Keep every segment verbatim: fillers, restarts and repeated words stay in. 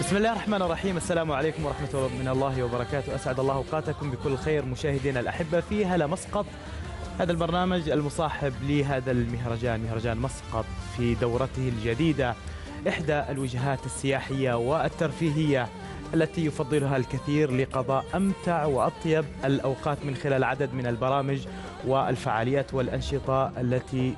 بسم الله الرحمن الرحيم. السلام عليكم ورحمة الله من الله وبركاته. أسعد الله أوقاتكم بكل خير مشاهدينا الأحبة في هلا مسقط، هذا البرنامج المصاحب لهذا المهرجان، مهرجان مسقط في دورته الجديدة، إحدى الوجهات السياحية والترفيهية التي يفضلها الكثير لقضاء أمتع وأطيب الأوقات من خلال عدد من البرامج والفعاليات والأنشطة التي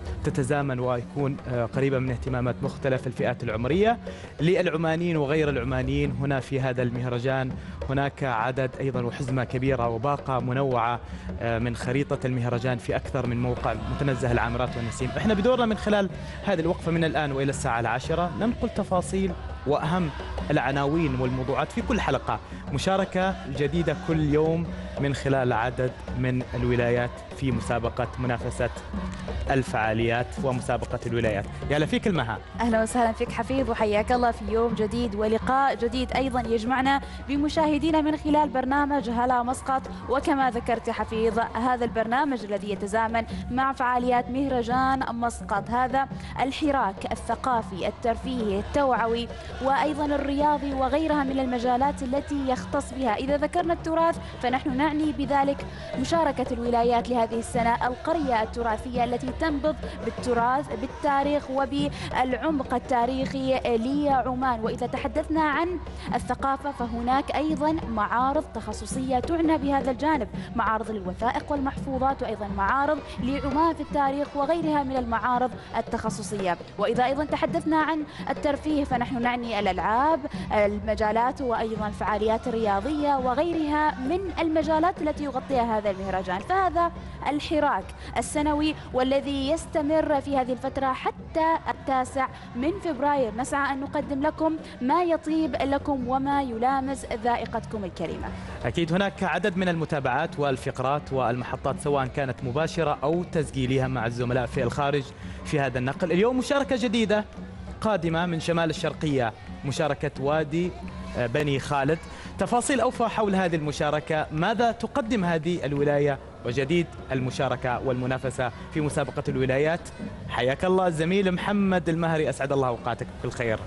تتزامن ويكون قريبة من اهتمامات مختلف الفئات العمرية للعمانيين وغير العمانيين. هنا في هذا المهرجان هناك عدد أيضا وحزمة كبيرة وباقة منوعة من خريطة المهرجان في أكثر من موقع متنزه العامرات والنسيم. احنا بدورنا من خلال هذه الوقفة من الآن وإلى الساعة العاشرة ننقل تفاصيل وأهم العناوين والموضوعات في كل حلقة، مشاركة جديدة كل يوم من خلال عدد من الولايات في مسابقة منافسة الفعاليات ومسابقة الولايات. يا فيك المها. أهلا وسهلا فيك حفيظ، وحياك الله في يوم جديد ولقاء جديد أيضا يجمعنا بمشاهدينا من خلال برنامج هلا مسقط. وكما ذكرت يا حفيظ، هذا البرنامج الذي يتزامن مع فعاليات مهرجان مسقط، هذا الحراك الثقافي الترفيهي التوعوي وأيضا الرياضي وغيرها من المجالات التي يختص بها. إذا ذكرنا التراث فنحن نعني بذلك مشاركة الولايات لهذه السنة، القرية التراثية التي تنبض بالتراث بالتاريخ وبالعمق التاريخي لعمان. وإذا تحدثنا عن الثقافة فهناك أيضا معارض تخصصية تعنى بهذا الجانب، معارض للوثائق والمحفوظات وأيضا معارض لعمان في التاريخ وغيرها من المعارض التخصصية. وإذا أيضا تحدثنا عن الترفيه فنحن نعني الألعاب، المجالات وأيضا الفعاليات الرياضية وغيرها من المجالات التي يغطيها هذا المهرجان. فهذا الحراك السنوي والذي يستمر في هذه الفترة حتى التاسع من فبراير، نسعى أن نقدم لكم ما يطيب لكم وما يلامس ذائقتكم الكريمة. أكيد هناك عدد من المتابعات والفقرات والمحطات سواء كانت مباشرة أو تسجيلها مع الزملاء في الخارج في هذا النقل. اليوم مشاركة جديدة قادمة من شمال الشرقية، مشاركة وادي بني خالد. تفاصيل أوفى حول هذه المشاركة، ماذا تقدم هذه الولاية وجديد المشاركة والمنافسة في مسابقة الولايات. حياك الله الزميل محمد المهري، أسعد الله أوقاتك بكل خير.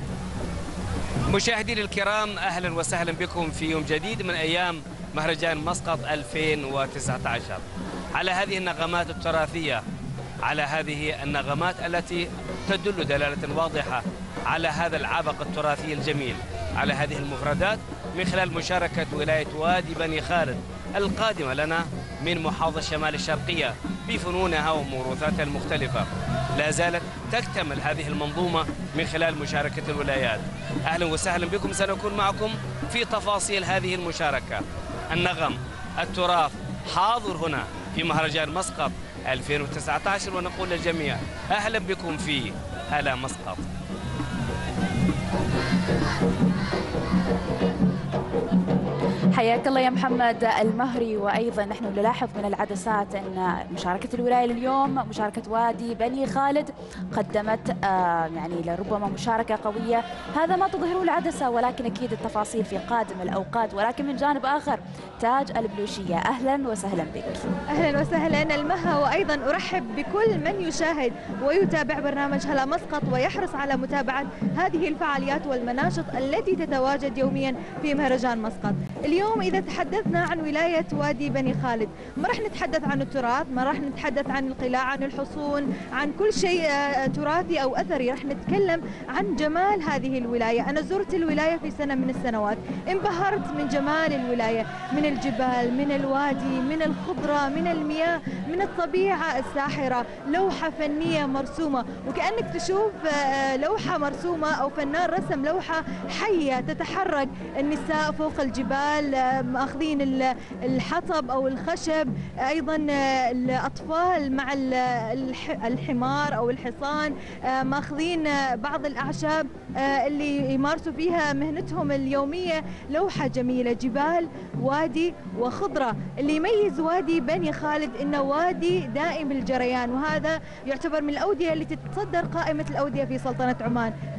مشاهدينا الكرام، أهلا وسهلا بكم في يوم جديد من أيام مهرجان مسقط ألفين وتسعة عشر. على هذه النغمات التراثية، على هذه النغمات التي تدل دلالة واضحة على هذا العبق التراثي الجميل، على هذه المفردات من خلال مشاركة ولاية وادي بني خالد القادمة لنا من محافظة شمال الشرقية بفنونها وموروثاتها المختلفة. لا زالت تكتمل هذه المنظومة من خلال مشاركة الولايات. أهلا وسهلا بكم، سنكون معكم في تفاصيل هذه المشاركة. النغم التراث حاضر هنا في مهرجان مسقط ألفين وتسعة عشر، ونقول للجميع أهلا بكم في هلا مسقط. حياك الله يا محمد المهري. وأيضا نحن نلاحظ من العدسات أن مشاركة الولاية اليوم، مشاركة وادي بني خالد، قدمت آه يعني لربما مشاركة قوية. هذا ما تظهره العدسة، ولكن أكيد التفاصيل في قادم الأوقات. ولكن من جانب آخر تاج البلوشية، أهلا وسهلا بك. أهلا وسهلا المها، وأيضا أرحب بكل من يشاهد ويتابع برنامج هلا مسقط ويحرص على متابعة هذه الفعاليات والمناشط التي تتواجد يوميا في مهرجان مسقط. اليوم إذا تحدثنا عن ولاية وادي بني خالد ما راح نتحدث عن التراث، ما راح نتحدث عن القلاع، عن الحصون، عن كل شيء تراثي أو أثري. راح نتكلم عن جمال هذه الولاية. أنا زرت الولاية في سنة من السنوات، انبهرت من جمال الولاية، من الجبال، من الوادي، من الخضرة، من المياه، من الطبيعة الساحرة. لوحة فنية مرسومة، وكأنك تشوف لوحة مرسومة أو فنان رسم لوحة حية تتحرك. النساء فوق الجبال ماخذين الحطب او الخشب، ايضا الاطفال مع الحمار او الحصان ماخذين بعض الاعشاب اللي يمارسوا فيها مهنتهم اليوميه. لوحه جميله، جبال، وادي وخضره. اللي يميز وادي بني خالد انه وادي دائم الجريان، وهذا يعتبر من الاوديه اللي تتصدر قائمه الاوديه في سلطنه عمان.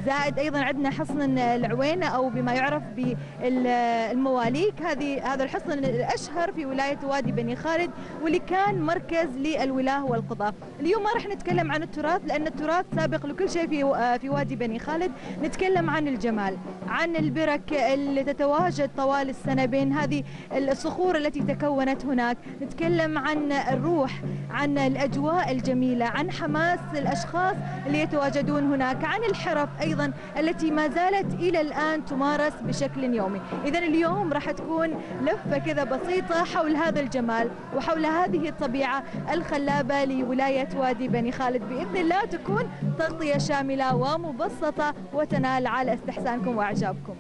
زائد أيضا عندنا حصن العوينة أو بما يعرف بالمواليك، هذه هذا الحصن الأشهر في ولاية وادي بني خالد واللي كان مركز للولاة والقضاء. اليوم ما راح نتكلم عن التراث لأن التراث سابق لكل شيء في في وادي بني خالد، نتكلم عن الجمال، عن البرك اللي تتواجد طوال السنة بين هذه الصخور التي تكونت هناك، نتكلم عن الروح، عن الأجواء الجميلة، عن حماس الأشخاص اللي يتواجدون هناك، عن الحرف أيضا التي ما زالت إلى الآن تمارس بشكل يومي. إذا اليوم راح تكون لفة كذا بسيطة حول هذا الجمال وحول هذه الطبيعة الخلابة لولاية وادي بني خالد، بإذن الله تكون تغطية شاملة ومبسطة وتنال على استحسانكم وإعجابكم.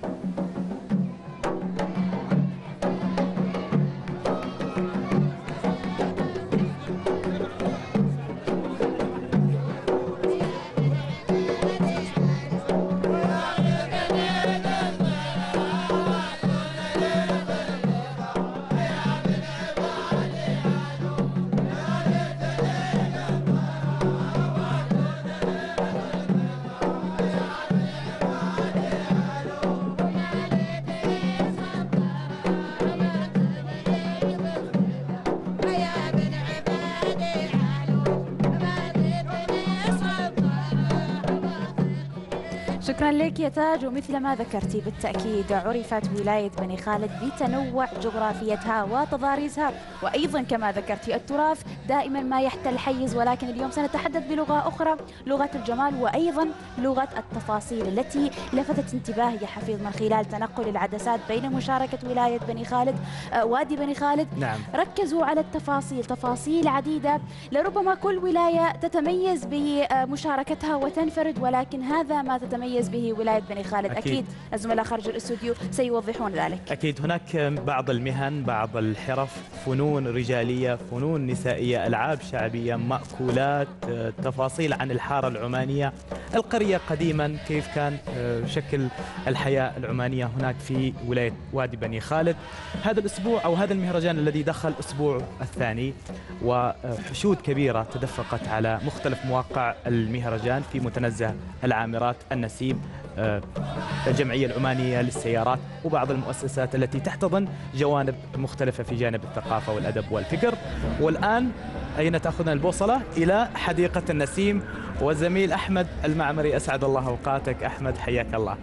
شكرا لك يا تاج. ومثل ما ذكرتي بالتأكيد عرفت ولاية بني خالد بتنوع جغرافيتها وتضاريسها، وأيضا كما ذكرتي التراث دائما ما يحتل حيز، ولكن اليوم سنتحدث بلغة أخرى، لغة الجمال وأيضا لغة التفاصيل التي لفتت انتباهي يا حفيظ من خلال تنقل العدسات بين مشاركة ولاية بني خالد آه وادي بني خالد. نعم. ركزوا على التفاصيل، تفاصيل عديدة لربما كل ولاية تتميز بمشاركتها وتنفرد، ولكن هذا ما تتميز به ولاية بني خالد. أكيد, أكيد الزملاء خارج الاستوديو سيوضحون ذلك. أكيد هناك بعض المهن، بعض الحرف، فنون رجالية، فنون نسائية، ألعاب شعبية، مأكولات، تفاصيل عن الحارة العمانية، القرية قديما، كيف كان شكل الحياة العمانية هناك في ولاية وادي بني خالد. هذا الأسبوع أو هذا المهرجان الذي دخل الأسبوع الثاني، وحشود كبيرة تدفقت على مختلف مواقع المهرجان في متنزه العامرات، النسيم، الجمعية العمانية للسيارات، وبعض المؤسسات التي تحتضن جوانب مختلفة في جانب الثقافة والأدب والفكر. والآن أين تأخذنا البوصلة؟ إلى حديقة النسيم، والزميل أحمد المعمري. أسعد الله أوقاتك أحمد، حياك الله.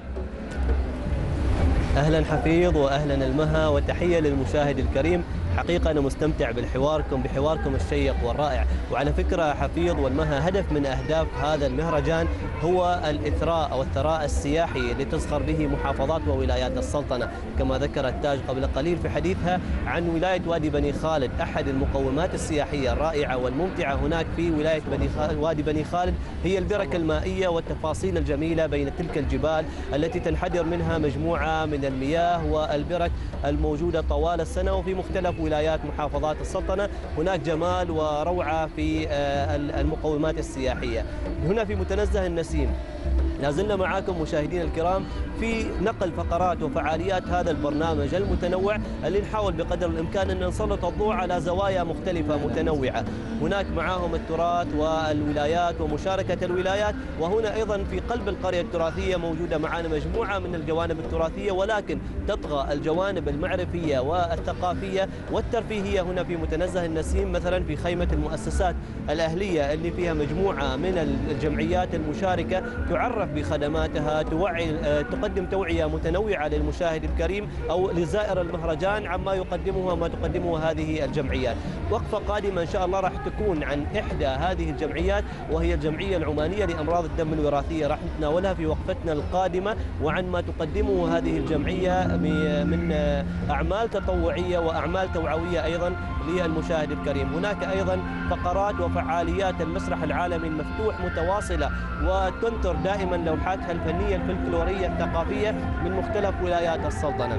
أهلا حفيظ وأهلا المها، وتحية للمشاهد الكريم. حقيقة أنا مستمتع بالحواركم بحواركم الشيق والرائع. وعلى فكرة حفيظ والمها، هدف من أهداف هذا المهرجان هو الإثراء أو الثراء السياحي اللي تزخر به محافظات وولايات السلطنة، كما ذكرت تاج قبل قليل في حديثها عن ولاية وادي بني خالد. أحد المقومات السياحية الرائعة والممتعة هناك في ولاية بني خالد وادي بني خالد هي البركة المائية والتفاصيل الجميلة بين تلك الجبال التي تنحدر منها مجموعة من المياه والبرك الموجودة طوال السنة. وفي مختلف ولايات محافظات السلطنة هناك جمال وروعة في المقومات السياحية. هنا في متنزه النسيم لازلنا معاكم مشاهدينا الكرام في نقل فقرات وفعاليات هذا البرنامج المتنوع اللي نحاول بقدر الإمكان أن نسلط الضوء على زوايا مختلفة متنوعة. هناك معاهم التراث والولايات ومشاركة الولايات، وهنا أيضا في قلب القرية التراثية موجودة معنا مجموعة من الجوانب التراثية، ولكن تطغى الجوانب المعرفية والثقافية والترفيهية هنا في متنزه النسيم. مثلا في خيمة المؤسسات الأهلية اللي فيها مجموعة من الجمعيات المشاركة تعرف بخدماتها، توعي تقدم توعية متنوعة للمشاهد الكريم أو لزائر المهرجان عما يقدمه وما تقدمه هذه الجمعيات. وقفة قادمة إن شاء الله راح تكون عن إحدى هذه الجمعيات، وهي الجمعية العمانية لأمراض الدم الوراثية، راح نتناولها في وقفتنا القادمة، وعن ما تقدمه هذه الجمعية من أعمال تطوعية وأعمال توعوية أيضا للمشاهد الكريم. هناك أيضا فقرات وفعاليات المسرح العالمي المفتوح متواصلة، وتنثر دائما لوحاتها الفنية الفلكلورية الثقافية من مختلف ولايات السلطنة.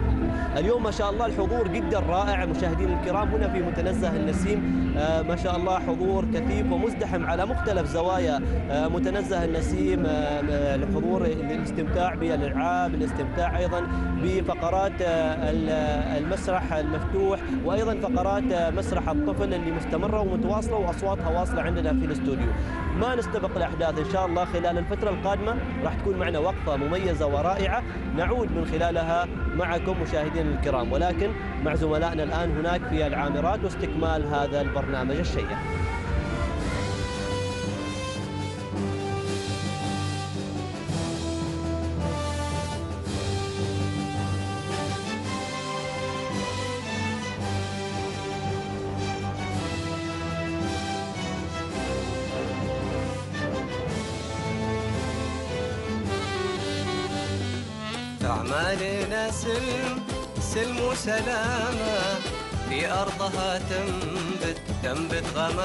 اليوم ما شاء الله الحضور جدا رائع مشاهدين الكرام هنا في متنزه النسيم. آه ما شاء الله حضور كثيف ومزدحم على مختلف زوايا آه متنزه النسيم، آه الحضور للاستمتاع بالالعاب، الاستمتاع ايضا بفقرات المسرح المفتوح وأيضا فقرات مسرح الطفل اللي مستمرة ومتواصلة وأصواتها واصلة عندنا في الاستوديو. ما نستبق الأحداث، إن شاء الله خلال الفترة القادمة راح تكون معنا وقفة مميزة ورائعة نعود من خلالها معكم مشاهدينا الكرام، ولكن مع زملائنا الآن هناك في العامرات واستكمال هذا البرنامج الشيق. أعمالنا سلم سلم وسلامة، في أرضها تنبت تنبت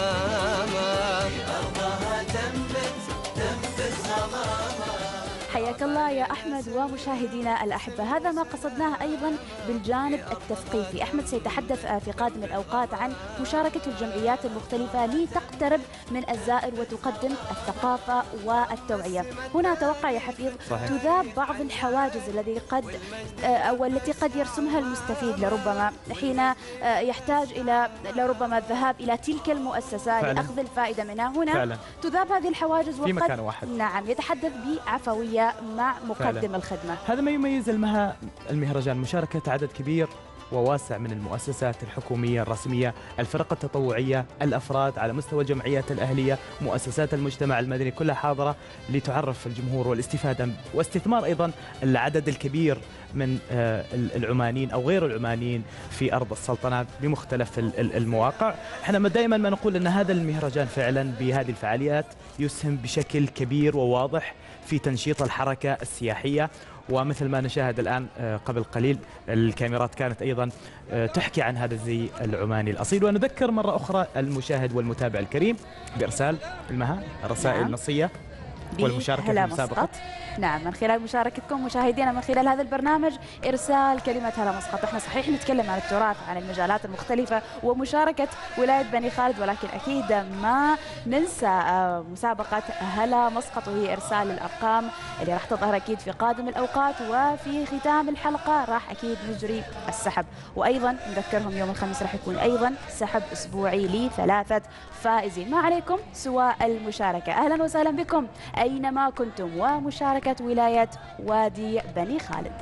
غمامة، في أرضها تنبت تنبت غمامة. حياك الله يا أحمد ومشاهدينا الأحبة. هذا ما قصدناه أيضا بالجانب التثقيفي. أحمد سيتحدث في قادم الأوقات عن مشاركة الجمعيات المختلفة لتقترب من الزائر وتقدم الثقافة والتوعية. هنا أتوقع يا حفيظ صحيح. تذاب بعض الحواجز الذي قد أو التي قد يرسمها المستفيد لربما حين يحتاج إلى لربما الذهاب إلى تلك المؤسسة فعلا. لأخذ الفائدة منها. هنا فعلا. تذاب هذه الحواجز في مكان واحد. نعم، يتحدث بعفوية مع مقدم فعلا. الخدمة. هذا ما يميز المها المهرجان، مشاركة عدد كبير وواسع من المؤسسات الحكومية الرسمية، الفرق التطوعية، الأفراد على مستوى الجمعيات الأهلية، مؤسسات المجتمع المدني، كلها حاضرة لتعرف الجمهور والاستفادة واستثمار أيضا العدد الكبير من العمانيين أو غير العمانيين في أرض السلطنة بمختلف المواقع. احنا دائما ما نقول أن هذا المهرجان فعلا بهذه الفعاليات يسهم بشكل كبير وواضح في تنشيط الحركة السياحية، ومثل ما نشاهد الآن قبل قليل الكاميرات كانت أيضا تحكي عن هذا الزي العماني الأصيل. ونذكر مرة أخرى المشاهد والمتابع الكريم بإرسال المها الرسائل النصية والمشاركة في المسابقة. نعم، من خلال مشاركتكم مشاهدينا من خلال هذا البرنامج إرسال كلمة هلا مسقط. احنا صحيح نتكلم عن التراث، عن المجالات المختلفة ومشاركة ولاية بني خالد، ولكن أكيد ما ننسى مسابقة هلا مسقط، وهي إرسال الأرقام اللي راح تظهر أكيد في قادم الأوقات. وفي ختام الحلقة راح أكيد نجري السحب، وأيضا نذكرهم يوم الخميس راح يكون أيضا سحب أسبوعي لثلاثة فائزين. ما عليكم سوى المشاركة. أهلا وسهلا بكم أينما كنتم، ومشاركة ولاية وادي بني خالد.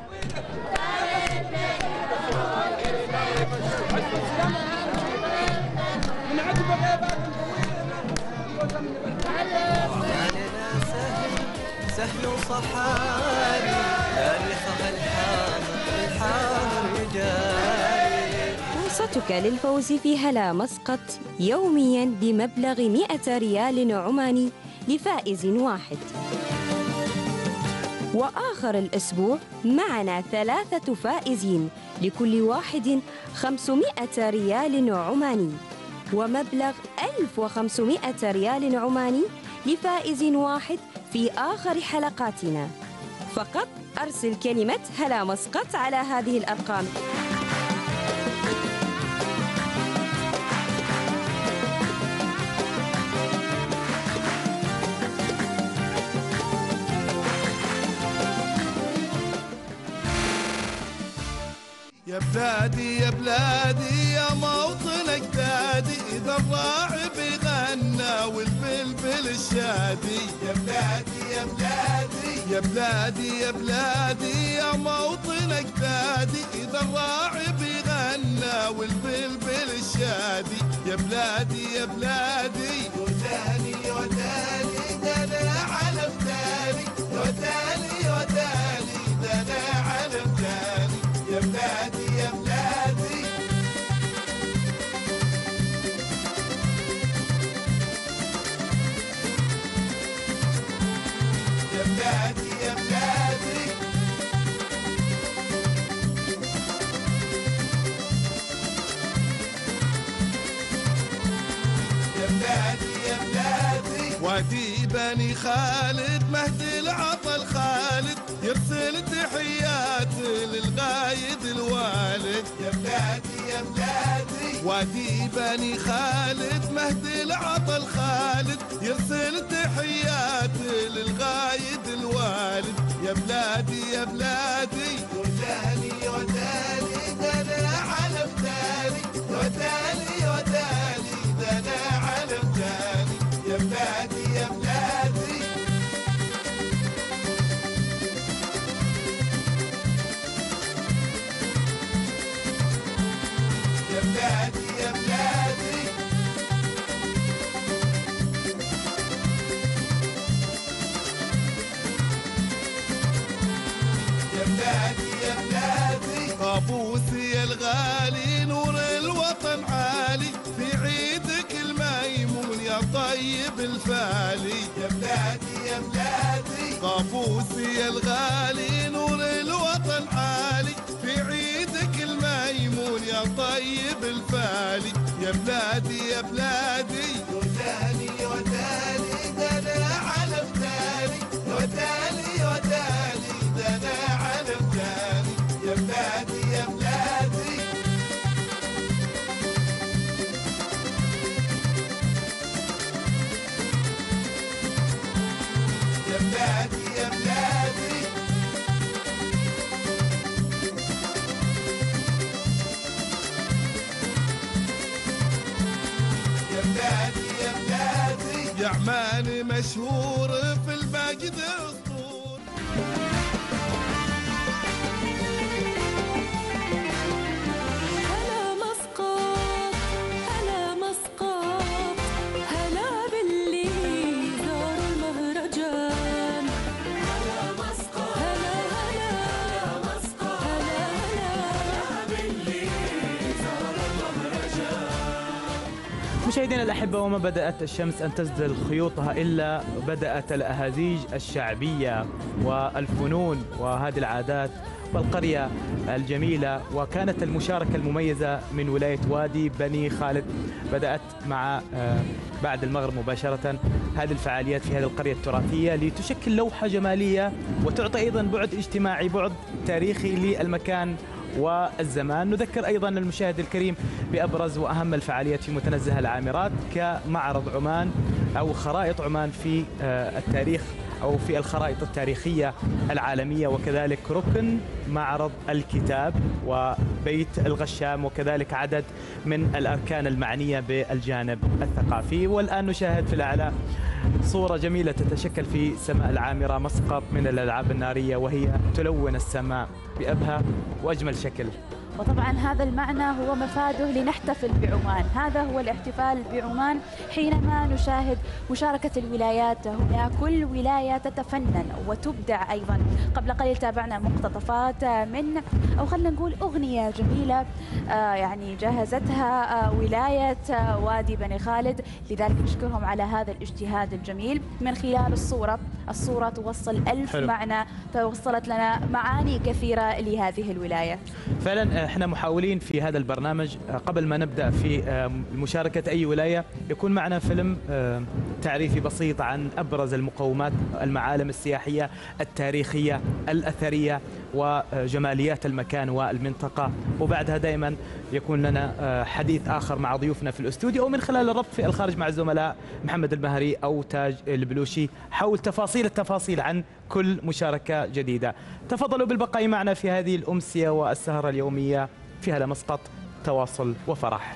سهل وصحاري تاريخها الحاضر الحاضر جاري. فرصتك للفوز في هلا مسقط يوميا بمبلغ مئة ريال عماني لفائز واحد. وآخر الأسبوع معنا ثلاثة فائزين لكل واحد خمسمئة ريال عماني، ومبلغ ألف وخمسمئة ريال عماني لفائز واحد في آخر حلقاتنا. فقط أرسل كلمة هلا مسقط على هذه الأرقام. يا بلادي يا بلادي يا موطن اجدادي، اذا الراعي بيغنى والبلبل الشادي. يا بلادي يا بلادي يا بلادي يا بلادي يا موطن اجدادي، اذا الراعي بيغنى والبلبل الشادي. يا بلادي يا بلادي وداني وداني دنا على بداني، وداني وداني دنا على بداني. يا بلادي يا بلادي يا بلادي يا بلادي يا بلادي يا بلادي. وادي بني خالد مهدي العطا الخالد، يرسل تحيات للغايد الوالد. يا بلادي يا بلادي وادي بني خالد مهدي العطا الخالد، يرسل تحيات للغايد الوالد. يا بلادي يا بلادي ودالي ودالي دنا على بدالي ودالي ودالي دنا على بدالي يا بلادي يا بلادي يا بلادي يا بلادي يا بلادي يا بلادي قابوسي يا الغالي نور الوطن عالي في عيدك الميمون يا طيب الفالي يا بلادي يا بلادي قابوسي يا الغالي نور الوطن عالي في عيدك الميمون يا طيب الفالي يا بلادي يا بلادي ودالي ودالي دنا على بدالي ودالي ودالي دنا على بدالي يا بلادي يا بلادي يا بلادي يا بلادي يا بلادي يا بلادي يا عمان مشهور في المجد اسطور هلا مسقط هلا مسقط هلا باللي زار المهرجان هلا مسقط هلا هلا مسقط هلا هلا باللي زار المهرجان. مشاهدينا الأحبة، وما بدأت الشمس أن تسدل خيوطها إلا بدأت الأهازيج الشعبية والفنون وهذه العادات والقرية الجميلة. وكانت المشاركة المميزة من ولاية وادي بني خالد بدأت مع بعد المغرب مباشرة هذه الفعاليات في هذه القرية التراثية لتشكل لوحة جمالية وتعطي أيضا بعد اجتماعي، بعد تاريخي للمكان والزمان. نذكر أيضا المشاهد الكريم بأبرز وأهم الفعاليات في متنزه العامرات كمعرض عمان أو خرائط عمان في التاريخ أو في الخرائط التاريخية العالمية، وكذلك ركن معرض الكتاب وبيت الغشام، وكذلك عدد من الأركان المعنية بالجانب الثقافي. والآن نشاهد في الأعلى صورة جميلة تتشكل في سماء العامرة مسقط من الألعاب النارية، وهي تلون السماء بأبهى وأجمل شكل. وطبعا هذا المعنى هو مفاده لنحتفل بعمان. هذا هو الاحتفال بعمان حينما نشاهد مشاركة الولايات هنا، كل ولاية تتفنن وتبدع. أيضا قبل قليل تابعنا مقتطفات من أو خلينا نقول أغنية جميلة آه يعني جهزتها آه ولاية آه وادي بني خالد، لذلك نشكرهم على هذا الاجتهاد الجميل. من خلال الصورة الصورة توصل ألف حلو. معنى، توصلت لنا معاني كثيرة لهذه الولاية. فعلا احنا محاولين في هذا البرنامج قبل ما نبدأ في مشاركة أي ولاية يكون معنا فيلم تعريفي بسيط عن أبرز المقومات، المعالم السياحية التاريخية الأثرية وجماليات المكان والمنطقة، وبعدها دائما يكون لنا حديث آخر مع ضيوفنا في الاستوديو أو من خلال الربط في الخارج مع الزملاء محمد المهري أو تاج البلوشي حول تفاصيل التفاصيل عن كل مشاركة جديدة. تفضلوا بالبقاء معنا في هذه الأمسية والسهرة اليومية في هلا مسقط، تواصل وفرح.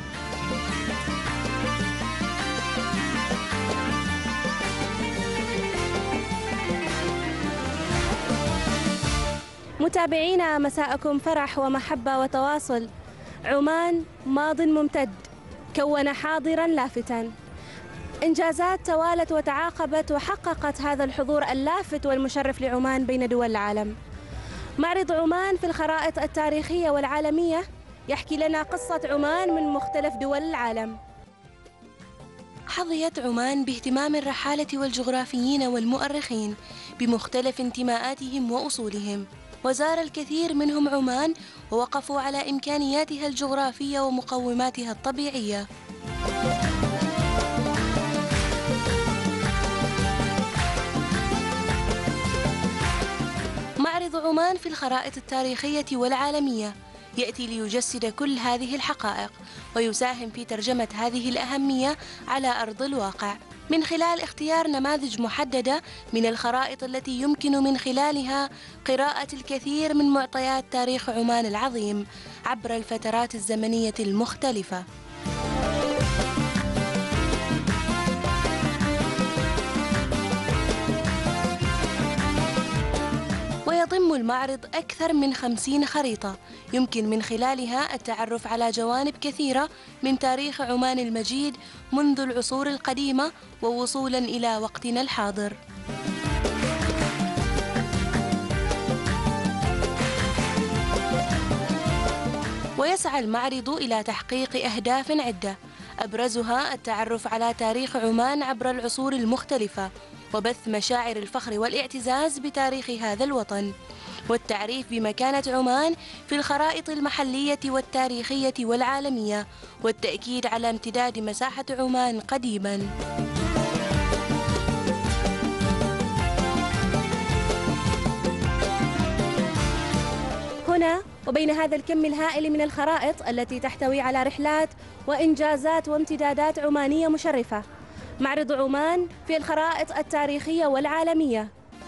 متابعينا مساءكم فرح ومحبة وتواصل. عمان ماض ممتد كون حاضرا لافتا، إنجازات توالت وتعاقبت وحققت هذا الحضور اللافت والمشرف لعمان بين دول العالم. معرض عمان في الخرائط التاريخية والعالمية يحكي لنا قصة عمان من مختلف دول العالم. حظيت عمان باهتمام الرحالة والجغرافيين والمؤرخين بمختلف انتماءاتهم وأصولهم، وزار الكثير منهم عمان ووقفوا على إمكانياتها الجغرافية ومقوماتها الطبيعية. معرض عمان في الخرائط التاريخية والعالمية يأتي ليجسد كل هذه الحقائق ويساهم في ترجمة هذه الأهمية على أرض الواقع من خلال اختيار نماذج محددة من الخرائط التي يمكن من خلالها قراءة الكثير من معطيات تاريخ عمان العظيم عبر الفترات الزمنية المختلفة. ويضم المعرض أكثر من خمسين خريطة يمكن من خلالها التعرف على جوانب كثيرة من تاريخ عمان المجيد منذ العصور القديمة ووصولاً إلى وقتنا الحاضر. ويسعى المعرض إلى تحقيق أهداف عدة أبرزها التعرف على تاريخ عمان عبر العصور المختلفة وبث مشاعر الفخر والاعتزاز بتاريخ هذا الوطن والتعريف بمكانة عمان في الخرائط المحلية والتاريخية والعالمية والتأكيد على امتداد مساحة عمان قديماً. هنا وبين هذا الكم الهائل من الخرائط التي تحتوي على رحلات وإنجازات وامتدادات عمانية مشرفة، معرض عمان في الخرائط التاريخية والعالمية.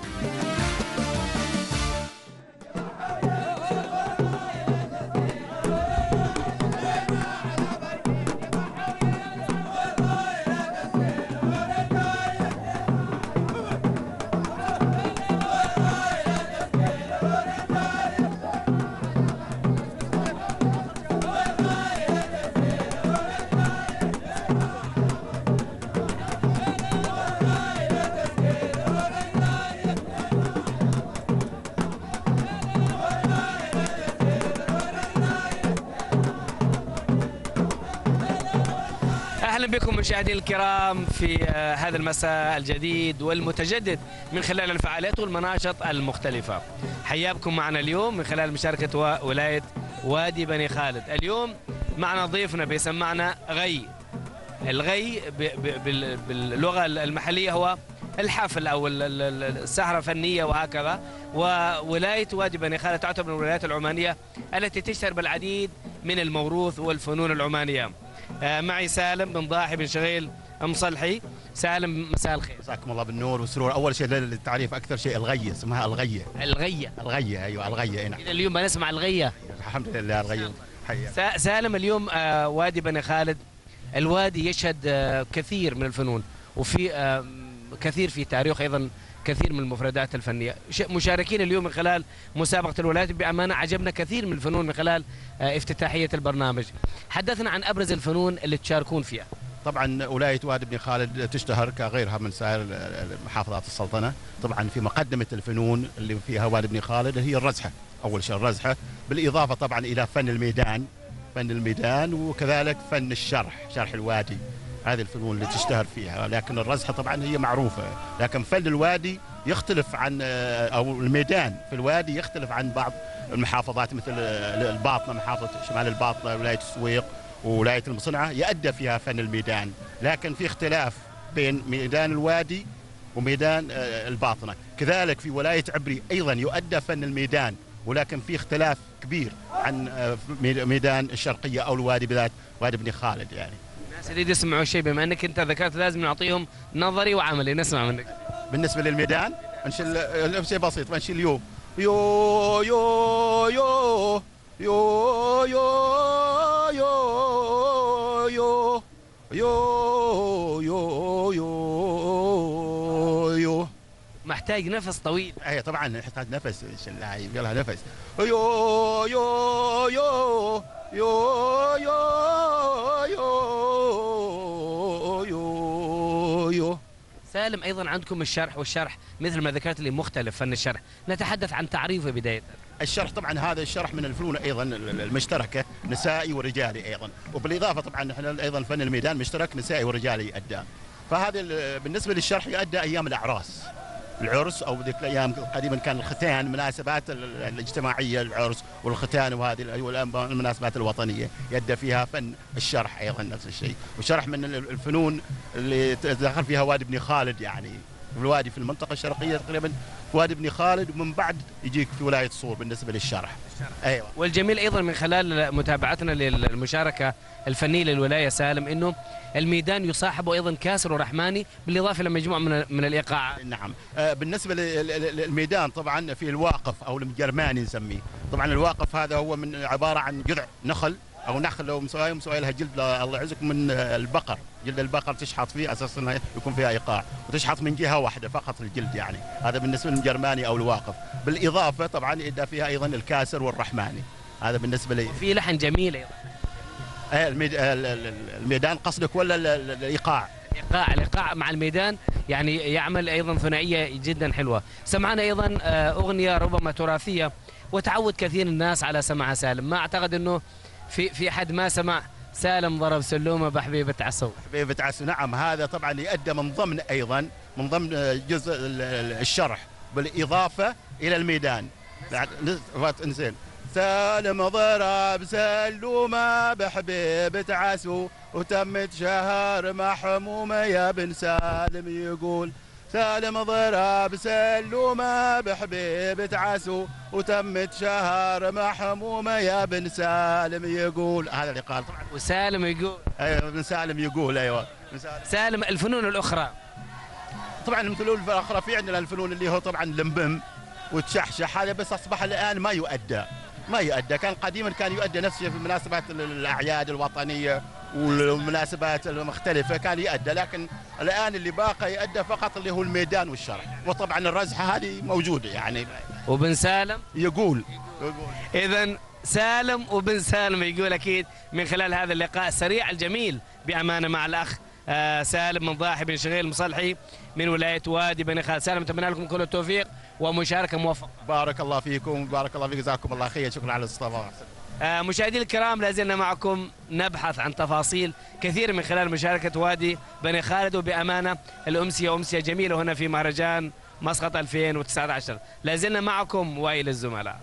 أهلا بكم مشاهدينا الكرام في هذا المساء الجديد والمتجدد من خلال الفعاليات والمناشط المختلفة. حياكم معنا اليوم من خلال مشاركة ولاية وادي بني خالد. اليوم معنا ضيفنا بيسمعنا غي. الغي باللغة المحلية هو الحفل أو السهرة الفنية وهكذا. وولاية وادي بني خالد تعتبر من الولايات العمانية التي تشتهر بالعديد من الموروث والفنون العمانية. معي سالم بن ضاحي بن شغيل مصلحي. سالم مساء الخير. مساكم الله بالنور والسرور. اول شيء للتعريف اكثر شيء الغيه، اسمها الغيه. الغيه الغيه ايوه الغيه هنا. اليوم بنسمع الغيه. الحمد لله الغيه. حيا سالم. اليوم وادي بني خالد الوادي يشهد كثير من الفنون وفي كثير في تاريخ ايضا كثير من المفردات الفنيه. مشاركين اليوم من خلال مسابقه الولايات بامانه عجبنا كثير من الفنون من خلال افتتاحيه البرنامج. حدثنا عن ابرز الفنون اللي تشاركون فيها. طبعا ولايه وادي بني خالد تشتهر كغيرها من سائر محافظات السلطنه، طبعا في مقدمه الفنون اللي فيها وادي بني خالد هي الرزحه، اول شيء الرزحه، بالاضافه طبعا الى فن الميدان، فن الميدان وكذلك فن الشرح، شرح الوادي. هذه الفنون اللي تشتهر فيها، لكن الرزحه طبعا هي معروفه، لكن فن الوادي يختلف عن او الميدان في الوادي يختلف عن بعض المحافظات مثل الباطنه، محافظه شمال الباطنه، ولايه السويق وولايه المصنعه يؤدى فيها فن الميدان، لكن في اختلاف بين ميدان الوادي وميدان الباطنه. كذلك في ولايه عبري ايضا يؤدى فن الميدان، ولكن في اختلاف كبير عن ميدان الشرقيه او الوادي بالذات وادي بني خالد. يعني الناس يريد يسمعوا شيء، بما انك انت ذكرت لازم نعطيهم نظري وعملي، نسمع منك. بالنسبه للميدان نشيل شيء بسيط، نشيل يو يو يو يو يو يو يو يو يو يو يو يو محتاج نفس طويل. اي طبعا يحتاج نفس، اللاعب يلا نفس. يو يو يو يو يو يو يو يو. سالم ايضا عندكم الشرح، والشرح مثل ما ذكرت لي مختلف فن الشرح، نتحدث عن تعريفه بدايه. الشرح طبعا هذا الشرح من الفنون ايضا المشتركه نسائي ورجالي ايضا، وبالاضافه طبعا احنا ايضا فن الميدان مشترك نسائي ورجالي يؤدى. فهذا بالنسبه للشرح يؤدى ايام الاعراس، العرس او ذيك الايام قديما كان الختان، مناسبات الاجتماعيه، العرس والختان وهذه المناسبات الوطنيه يؤدى فيها فن الشرح ايضا نفس الشيء. والشرح من الفنون اللي دخل فيها وادي بني خالد، يعني في الوادي في المنطقه الشرقيه تقريبا وادي بن خالد، ومن بعد يجيك في ولايه صور بالنسبه للشرح. ايوه. والجميل ايضا من خلال متابعتنا للمشاركه الفنيه للولايه سالم انه الميدان يصاحبه ايضا كاسر ورحماني بالاضافه الى مجموعه من من الايقاع. نعم. بالنسبه للميدان طبعا في الواقف او الجرماني نسميه. طبعا الواقف هذا هو من عباره عن جذع نخل او نخل لو مسوي مسوي لها جلد الله يعزكم من البقر، جلد البقر تشحط فيه اساس انه يكون فيها ايقاع، وتشحط من جهه واحده فقط الجلد يعني، هذا بالنسبه للجرماني او الواقف. بالاضافه طبعا يدى فيها ايضا الكاسر والرحماني، هذا بالنسبه لي. في لحن جميل ايضا. الميدان قصدك ولا الايقاع؟ الايقاع، الايقاع مع الميدان يعني يعمل ايضا ثنائيه جدا حلوه. سمعنا ايضا اغنيه ربما تراثيه وتعود كثير الناس على سماعها سالم، ما اعتقد انه في في حد ما سمع سالم ضرب سلومه بحبيبه عسو. حبيبه عسو، نعم. هذا طبعا يؤدى من ضمن ايضا من ضمن جزء الشرح بالاضافه الى الميدان. انزين سالم ضرب سلومه بحبيبه عسو وتمت شهر محمومه يا بن سالم يقول. سالم ضرب سلومه بحبيبه عسو وتمت شهر محمومه يا بن سالم يقول. هذا اللي قال طبعا. وسالم يقول. ايوه بن سالم يقول. ايوه سالم. سالم الفنون الاخرى. طبعا الفنون الاخرى في عندنا الفنون اللي هو طبعا اللمبم والتشحشح، هذا بس اصبح الان ما يؤدى. ما يؤدى، كان قديما كان يؤدى نفسه في مناسبات الاعياد الوطنيه والمناسبات المختلفه كان يؤدى، لكن الان اللي باقي يؤدى فقط اللي هو الميدان والشرح، وطبعا الرزحه هذه موجوده يعني. وبن سالم يقول, يقول. اذا سالم وبن سالم يقول اكيد من خلال هذا اللقاء السريع الجميل بامانه مع الاخ آه سالم من ضاحي بن شغيل المصلحي من ولايه وادي بني خالد. سالم اتمنى لكم كل التوفيق ومشاركه موفقه. بارك الله فيكم، بارك الله فيك، جزاكم الله خير، شكرا على الاستضافه. آه مشاهدينا الكرام، لازلنا معكم نبحث عن تفاصيل كثير من خلال مشاركه وادي بني خالد، وبامانه الامسيه امسيه جميله هنا في مهرجان مسقط ألفين وتسعة عشر. لازلنا معكم وائل الزملاء.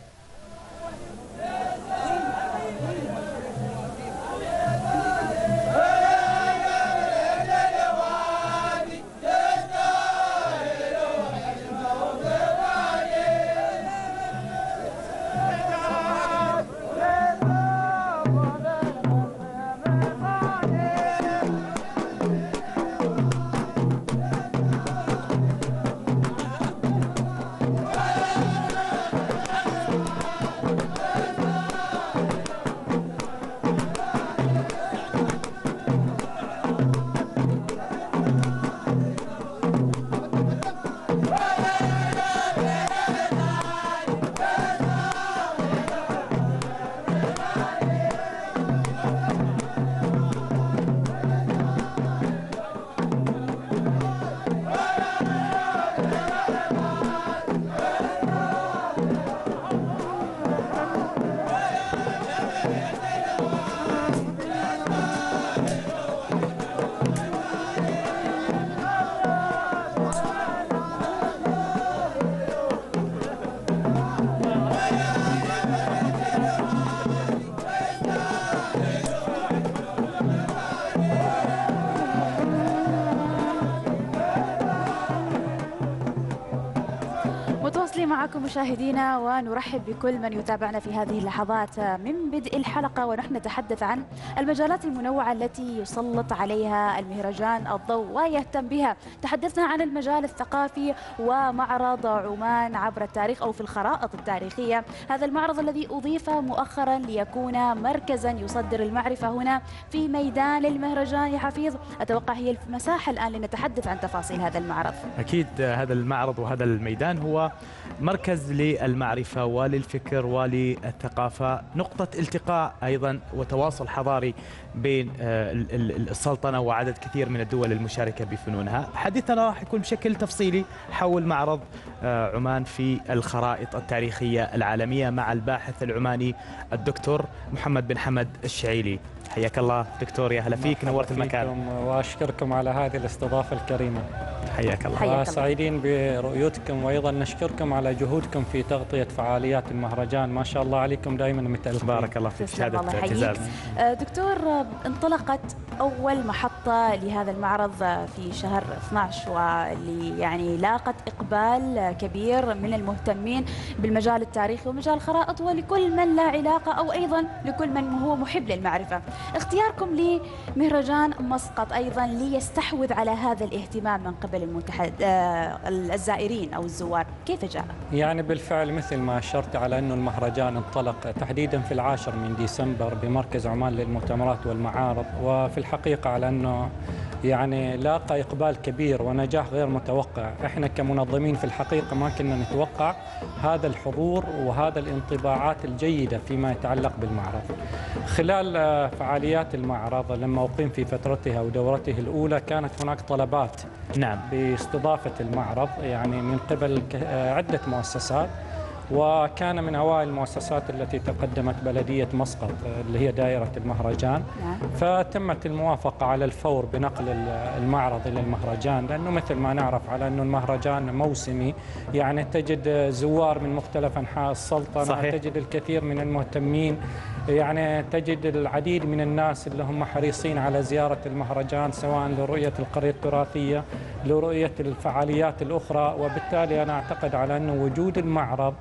معكم مشاهدينا ونرحب بكل من يتابعنا في هذه اللحظات من بدء الحلقة، ونحن نتحدث عن المجالات المنوعة التي يسلط عليها المهرجان الضوء ويهتم بها. تحدثنا عن المجال الثقافي ومعرض عمان عبر التاريخ أو في الخرائط التاريخية، هذا المعرض الذي أضيف مؤخرا ليكون مركزا يصدر المعرفة هنا في ميدان المهرجان. يا حفيظ، أتوقع هي المساحة الآن لنتحدث عن تفاصيل هذا المعرض. أكيد هذا المعرض وهذا الميدان هو مركز للمعرفة وللفكر وللثقافة، نقطة التقاء أيضا وتواصل حضاري بين السلطنة وعدد كثير من الدول المشاركة بفنونها. حديثنا راح يكون بشكل تفصيلي حول معرض عمان في الخرائط التاريخية العالمية مع الباحث العماني الدكتور محمد بن حمد الشعيلي. حياك الله دكتور، يا هلا فيك، نورت المكان. واشكركم على هذه الاستضافة الكريمة. حياك الله. وسعيدين برؤيتكم، وايضا نشكركم على جهودكم في تغطية فعاليات المهرجان، ما شاء الله عليكم دائما متألقين. بارك الله فيك، شهادة اعتزاز. دكتور، انطلقت أول محطة لهذا المعرض في شهر اثني عشر، واللي يعني لاقت إقبال كبير من المهتمين بالمجال التاريخي ومجال الخرائط، ولكل من لا علاقة أو أيضا لكل من هو محب للمعرفة. اختياركم لمهرجان مسقط أيضا ليستحوذ على هذا الاهتمام من قبل المتحد الزائرين أو الزوار، كيف جاء؟ يعني بالفعل مثل ما أشرت على أنه المهرجان انطلق تحديدا في العاشر من ديسمبر بمركز عمان للمؤتمرات والمعارض، وفي الحقيقة على أنه يعني لاقى إقبال كبير ونجاح غير متوقع. إحنا كمنظمين في الحقيقة ما كنا نتوقع هذا الحضور وهذا الانطباعات الجيدة فيما يتعلق بالمعرض. خلال فعاليات المعرض لما أقيم في فترتها ودورته الأولى كانت هناك طلبات نعم باستضافة المعرض يعني من قبل عدة مؤسسات، وكان من أوائل المؤسسات التي تقدمت بلدية مسقط اللي هي دائرة المهرجان، فتمت الموافقة على الفور بنقل المعرض إلى المهرجان، لأنه مثل ما نعرف على أنه المهرجان موسمي، يعني تجد زوار من مختلف أنحاء السلطنة، صحيح. تجد الكثير من المهتمين، يعني تجد العديد من الناس اللي هم حريصين على زيارة المهرجان سواء لرؤية القرية التراثية لرؤية الفعاليات الأخرى، وبالتالي أنا أعتقد على أنه وجود المعرض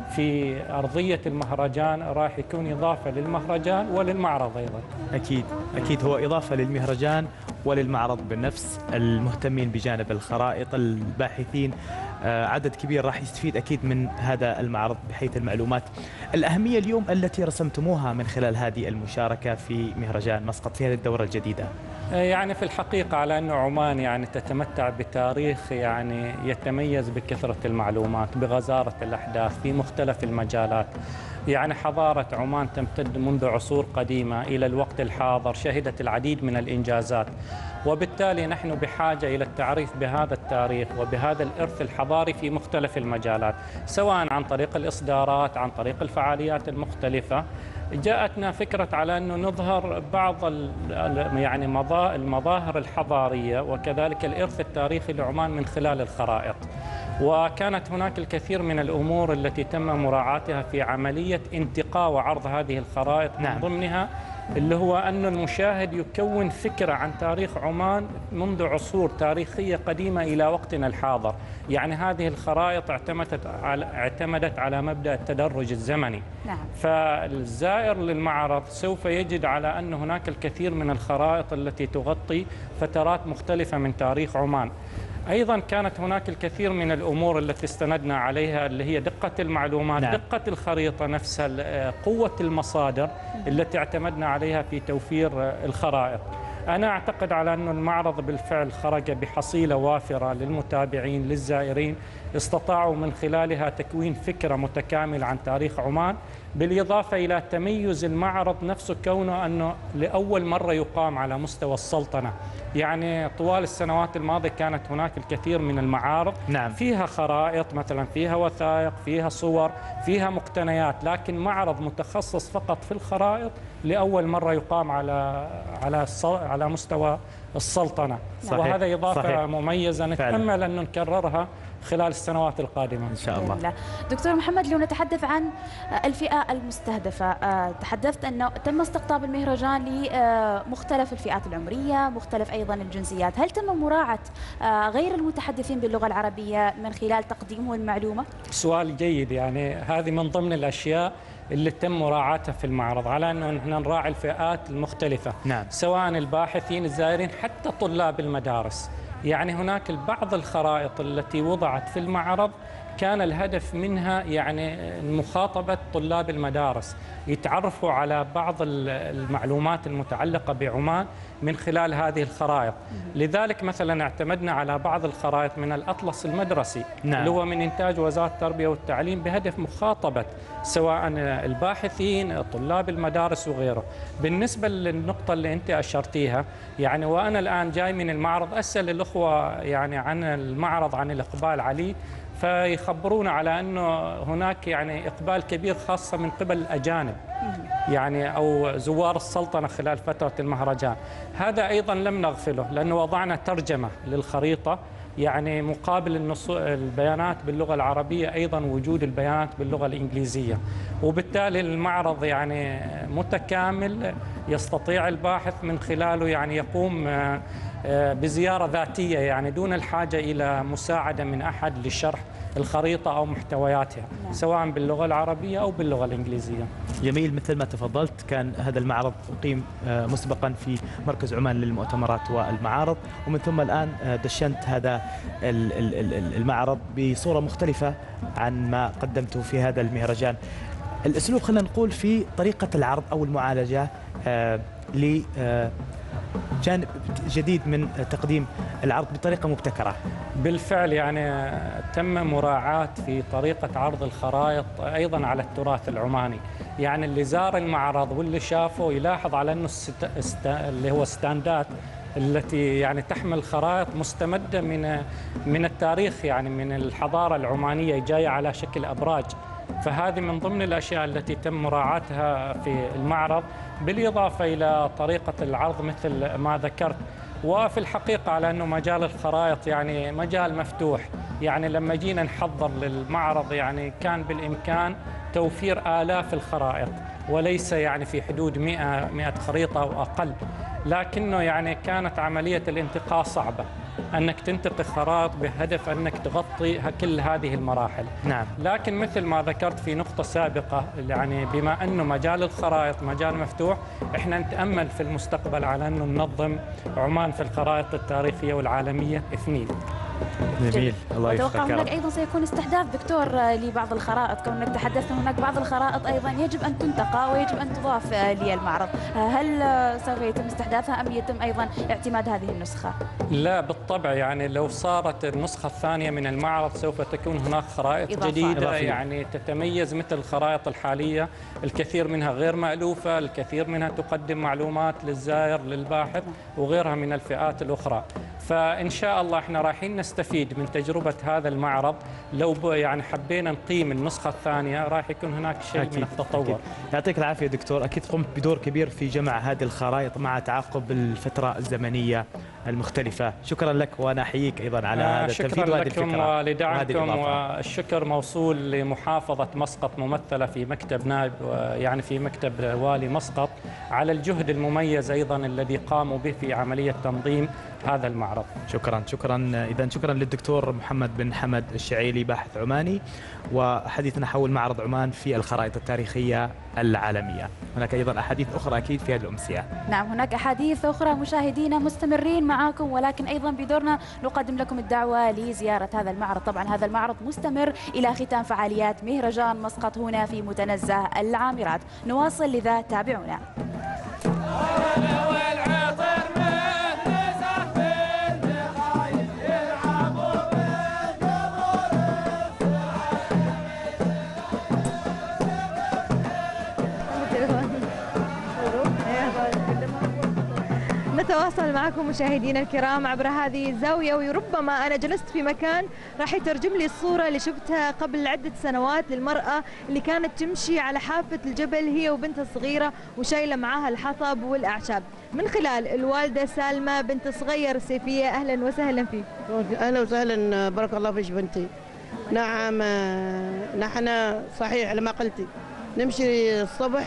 في أرضية المهرجان راح يكون إضافة للمهرجان وللمعرض أيضا. أكيد أكيد هو إضافة للمهرجان وللمعرض بالنفس. المهتمين بجانب الخرائط، الباحثين، عدد كبير راح يستفيد أكيد من هذا المعرض بحيث المعلومات. الأهمية اليوم التي رسمتموها من خلال هذه المشاركة في مهرجان مسقط في هذه الدورة الجديدة؟ يعني في الحقيقة على أن عمان يعني تتمتع بتاريخ يعني يتميز بكثرة المعلومات، بغزارة الأحداث في مختلف المجالات. يعني حضارة عمان تمتد منذ عصور قديمة إلى الوقت الحاضر، شهدت العديد من الإنجازات، وبالتالي نحن بحاجة إلى التعريف بهذا التاريخ وبهذا الإرث الحضاري في مختلف المجالات، سواء عن طريق الإصدارات، عن طريق الفعاليات المختلفة. جاءتنا فكرة على أنه نظهر بعض يعني المظاهر الحضارية وكذلك الإرث التاريخي لعمان من خلال الخرائط، وكانت هناك الكثير من الأمور التي تم مراعاتها في عملية انتقاء وعرض هذه الخرائط. نعم. من ضمنها اللي هو أن المشاهد يكون فكرة عن تاريخ عمان منذ عصور تاريخية قديمة إلى وقتنا الحاضر. يعني هذه الخرائط اعتمدت على اعتمدت على مبدأ التدرج الزمني. نعم. فالزائر للمعرض سوف يجد على أن هناك الكثير من الخرائط التي تغطي فترات مختلفة من تاريخ عمان. أيضا كانت هناك الكثير من الأمور التي استندنا عليها اللي هي دقة المعلومات. نعم. دقة الخريطة نفسها، قوة المصادر التي اعتمدنا عليها في توفير الخرائط. أنا أعتقد على أن المعرض بالفعل خرج بحصيلة وافرة للمتابعين للزائرين، استطاعوا من خلالها تكوين فكرة متكاملة عن تاريخ عمان، بالإضافة إلى تميز المعرض نفسه كونه أنه لأول مرة يقام على مستوى السلطنة. يعني طوال السنوات الماضية كانت هناك الكثير من المعارض. نعم. فيها خرائط مثلا، فيها وثائق، فيها صور، فيها مقتنيات، لكن معرض متخصص فقط في الخرائط لأول مرة يقام على على على مستوى السلطنة. صحيح. وهذا إضافة صحيح. مميزة نتأمل أن نكررها خلال السنوات القادمة إن شاء الله. الله. دكتور محمد، لو نتحدث عن الفئة المستهدفة، تحدثت أنه تم استقطاب المهرجان لمختلف الفئات العمرية، مختلف أيضا الجنسيات، هل تم مراعاة غير المتحدثين باللغة العربية من خلال تقديمهم المعلومة؟ سؤال جيد. يعني هذه من ضمن الأشياء اللي تم مراعاتها في المعرض، على أنه نحن نراعي الفئات المختلفة. نعم. سواء الباحثين، الزائرين، حتى طلاب المدارس. يعني هناك بعض الخرائط التي وضعت في المعرض كان الهدف منها يعني مخاطبة طلاب المدارس، يتعرفوا على بعض المعلومات المتعلقة بعمان من خلال هذه الخرائط. لذلك مثلا اعتمدنا على بعض الخرائط من الأطلس المدرسي. نعم. اللي هو من إنتاج وزارة التربية والتعليم بهدف مخاطبة سواء الباحثين، طلاب المدارس وغيره. بالنسبة للنقطة اللي أنت أشرتيها، يعني وأنا الآن جاي من المعرض أسأل الأخوة يعني عن المعرض، عن الإقبال عليه، فيخبرونا على أنه هناك يعني إقبال كبير خاصة من قبل الأجانب يعني أو زوار السلطنة خلال فترة المهرجان. هذا أيضا لم نغفله، لأنه وضعنا ترجمة للخريطة يعني مقابل البيانات باللغة العربية أيضا وجود البيانات باللغة الإنجليزية، وبالتالي المعرض يعني متكامل يستطيع الباحث من خلاله يعني يقوم بزيارة ذاتية يعني دون الحاجة إلى مساعدة من أحد لشرح الخريطة أو محتوياتها سواء باللغة العربية أو باللغة الإنجليزية. جميل، مثل ما تفضلت كان هذا المعرض أقيم مسبقا في مركز عمان للمؤتمرات والمعارض، ومن ثم الآن دشنت هذا المعرض بصورة مختلفة عن ما قدمته في هذا المهرجان. الأسلوب خلينا نقول في طريقة العرض أو المعالجة ل جانب جديد من تقديم العرض بطريقة مبتكرة. بالفعل يعني تم مراعاة في طريقة عرض الخرائط أيضا على التراث العماني، يعني اللي زار المعرض واللي شافه يلاحظ على أنه الست... است... اللي هو ستاندات التي يعني تحمل خرائط مستمدة من من التاريخ، يعني من الحضارة العمانية جاية على شكل أبراج. فهذه من ضمن الأشياء التي تم مراعاتها في المعرض، بالإضافة إلى طريقة العرض مثل ما ذكرت. وفي الحقيقة على أنه مجال الخرائط يعني مجال مفتوح، يعني لما جينا نحضر للمعرض يعني كان بالإمكان توفير آلاف الخرائط وليس يعني في حدود مئة مئة خريطة أو أقل، لكنه يعني كانت عملية الانتقاء صعبة، أنك تنتقي خرائط بهدف أنك تغطي كل هذه المراحل. نعم. لكن مثل ما ذكرت في نقطة سابقة، يعني بما أنه مجال الخرائط مجال مفتوح، إحنا نتأمل في المستقبل على أنه ننظم عمان في الخرائط التاريخية والعالمية اثنين. جميل، الله يوفقك. أتوقع هناك أيضا سيكون استحداث دكتور لبعض الخرائط، كونك تحدثت هناك بعض الخرائط أيضا يجب أن تنتقى ويجب أن تضاف للمعرض، هل سوف يتم استحداثها أم يتم أيضا اعتماد هذه النسخة؟ لا بالطبع، يعني لو صارت النسخة الثانية من المعرض سوف تكون هناك خرائط إضافة. جديدة إضافية. يعني تتميز مثل الخرائط الحالية، الكثير منها غير مألوفة، الكثير منها تقدم معلومات للزائر للباحث وغيرها من الفئات الأخرى. فإن شاء الله احنا رايحين نستفيد من تجربة هذا المعرض، لو يعني حبينا نقيم النسخة الثانية راح يكون هناك شيء أكيد من التطور. أكيد. يعطيك العافية دكتور، أكيد قمت بدور كبير في جمع هذه الخرائط مع تعقب الفترة الزمنية المختلفة. شكرا لك وأنا أحييك أيضا على هذا التنفيذ وهذه الفكرة. شكرا لكم ولدعمكم، والشكر موصول لمحافظة مسقط ممثلة في مكتب نائب يعني في مكتب والي مسقط على الجهد المميز أيضا الذي قاموا به في عملية تنظيم هذا المعرض. شكرا شكرا إذا شكرا للدكتور محمد بن حمد الشعيلي باحث عماني، وحديثنا حول معرض عمان في الخرائط التاريخية العالمية. هناك أيضا أحاديث أخرى أكيد في هذه الأمسية. نعم هناك أحاديث أخرى مشاهدينا مستمرين معاكم، ولكن أيضا بدورنا نقدم لكم الدعوة لزيارة هذا المعرض. طبعا هذا المعرض مستمر إلى ختام فعاليات مهرجان مسقط هنا في متنزه العامرات. نواصل لذا تابعونا. نتواصل معكم مشاهدينا الكرام عبر هذه الزاوية، وربما أنا جلست في مكان راح يترجم لي الصورة اللي شفتها قبل عدة سنوات للمرأة اللي كانت تمشي على حافة الجبل هي وبنتها الصغيرة وشايلة معاها الحطب والأعشاب، من خلال الوالدة سالمة بنت صغير سيفية. أهلا وسهلا فيك. أهلا وسهلا، بارك الله فيك بنتي. نعم نحن صحيح على ما قلتي نمشي الصبح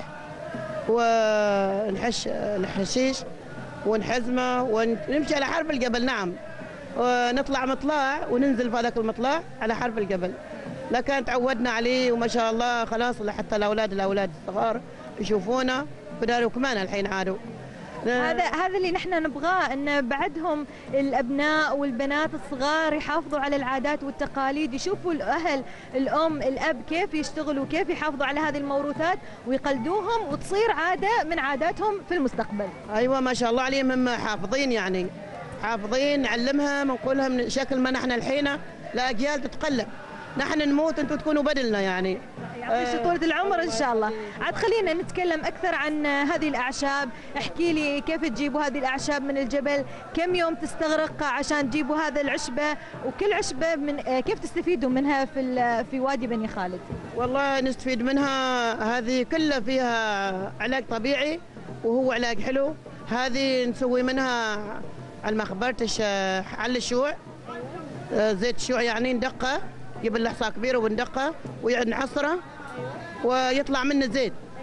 ونحش الحشيش ونحزمه ونمشي على حرف الجبل. نعم ونطلع مطلع وننزل في هذاك المطلع على حرف الجبل، لكن تعودنا عليه وما شاء الله خلاص حتى الاولاد الاولاد الصغار يشوفونا بداروا كمان الحين عادوا. هذا هذا اللي نحن نبغاه، ان بعدهم الابناء والبنات الصغار يحافظوا على العادات والتقاليد، يشوفوا الاهل الام الاب كيف يشتغلوا كيف يحافظوا على هذه الموروثات ويقلدوهم وتصير عاده من عاداتهم في المستقبل. ايوه ما شاء الله عليهم، هم حافظين يعني حافظين، نعلمها ونقولها من شكل ما نحن الحين لاجيال تتقلب، نحن نموت انتم تكونوا بدلنا يعني. يعطيك طولة العمر ان شاء الله. عاد خلينا نتكلم اكثر عن هذه الاعشاب، احكي لي كيف تجيبوا هذه الاعشاب من الجبل، كم يوم تستغرق عشان تجيبوا هذا العشبه، وكل عشبه من كيف تستفيدوا منها في في وادي بني خالد؟ والله نستفيد منها، هذه كلها فيها علاج طبيعي وهو علاج حلو. هذه نسوي منها على ما خبرتش على الشوع، زيت الشوع يعني ندقه، نجيب الحصى كبيره وندقه ونعصره ويطلع منه زيت.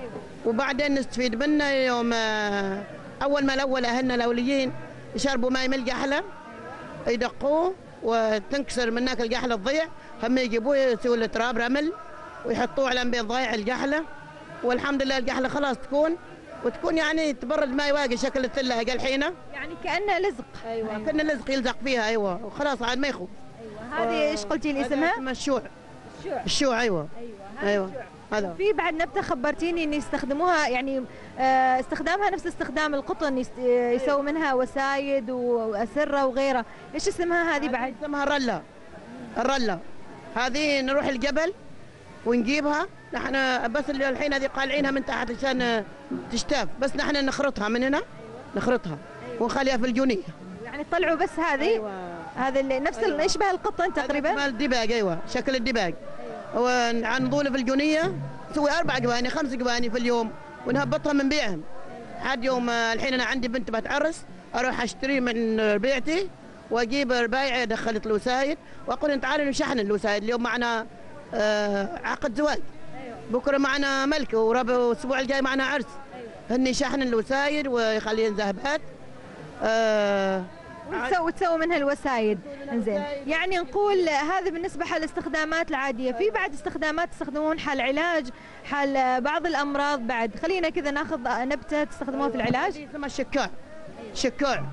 وبعدين نستفيد منه يوم أول ما الأول أهلنا الأوليين يشربوا ماء من القحلة يدقوه وتنكسر من هناك القحلة تضيع، هم يجيبوه يسووا له تراب رمل ويحطوه على بين ضايع القحلة، والحمد لله القحلة خلاص تكون وتكون يعني تبرد ما يواقي شكل الثلة قال حينه، يعني كأنه لزق. أيوة كأنه لزق يلزق فيها. أيوة وخلاص عاد ما يخو. أيوة هذه ايش قلتي لي اسمها؟ اسمها الشوع. الشوع. الشوع أيوة. أيوة أيوة هذا. في بعد نبتة خبرتيني ان يستخدموها يعني آه استخدامها نفس استخدام القطن، يسووا منها وسايد وأسرة وغيرها، ايش اسمها هذه بعد؟ اسمها الرلة. الرلة هذه نروح الجبل ونجيبها نحن، بس الحين هذه قالعينها من تحت عشان تشتاف، بس نحن نخرطها من هنا نخرطها ونخليها في الجونية. يعني تطلعوا بس هذه. أيوة. هذا اللي نفس أيوة. يشبه القطن تقريبا. مال الدباق. ايوه شكل الدباق. أيوة. ونضوله في الجونية نسوي اربع قواني خمس قواني في اليوم ونهبطها من بيعهم. حد يوم الحين انا عندي بنت بتعرس اروح اشتري من بيعتي واجيب البايع دخلت الوسايد واقول لهم تعالوا نشحن الوسايد، اليوم معنا آه عقد زواج، بكره معنا ملكه وربع والاسبوع الجاي معنا عرس. هني شحن الوسايد ويخلين ذهبات آه وتسووا تسووا منها الوسايد. انزين يعني نقول هذا بالنسبه حال الاستخدامات العاديه، في بعد استخدامات تستخدمون حال علاج حال بعض الامراض بعد، خلينا كذا ناخذ نبته تستخدموها في العلاج. اسمها الشكاع. شكاع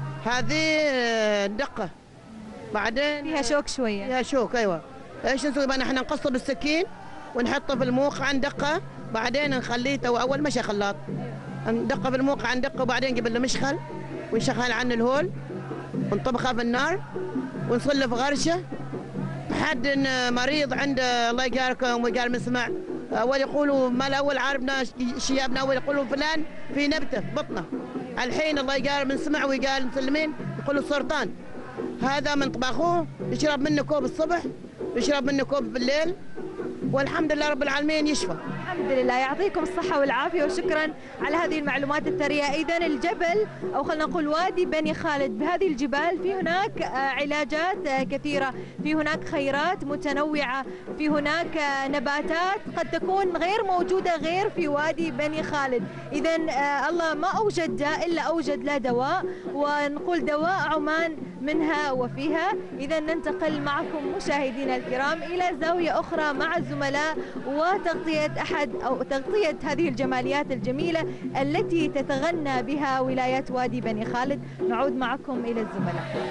هذه دقه بعدين فيها شوك شويه. فيها شوك ايوه. ايش نسوي بقى؟ نحن نقصه بالسكين ونحطه في الموقع ندقه، بعدين نخليه تو اول مشى خلاط ندقه في الموقع ندقه، وبعدين نجيب له مشخل ونشغل عنه الهول ونطبخها في النار ونصله في غرشه. حد مريض عنده الله يجاركم ويجار مسمع اول يقولوا ما الاول عارفنا شيابنا اول يقولوا فلان في نبته في بطنه، الحين الله يجار من سمع ويقال مسلمين يقولوا سرطان. هذا من طبخوه يشرب منه كوب الصبح يشرب منه كوب بالليل والحمد لله رب العالمين يشفى. الحمد لله يعطيكم الصحة والعافية وشكرا على هذه المعلومات الثرية. إذا الجبل أو خلينا نقول وادي بني خالد بهذه الجبال في هناك علاجات كثيرة، في هناك خيرات متنوعة، في هناك نباتات قد تكون غير موجودة غير في وادي بني خالد. إذا الله ما أوجد داء إلا أوجد له دواء، ونقول دواء عمان منها وفيها. إذا ننتقل معكم مشاهدينا الكرام إلى زاوية أخرى مع الزملاء وتغطية أحد أو تغطية هذه الجماليات الجميلة التي تتغنى بها ولاية وادي بني خالد. نعود معكم إلى الزملاء.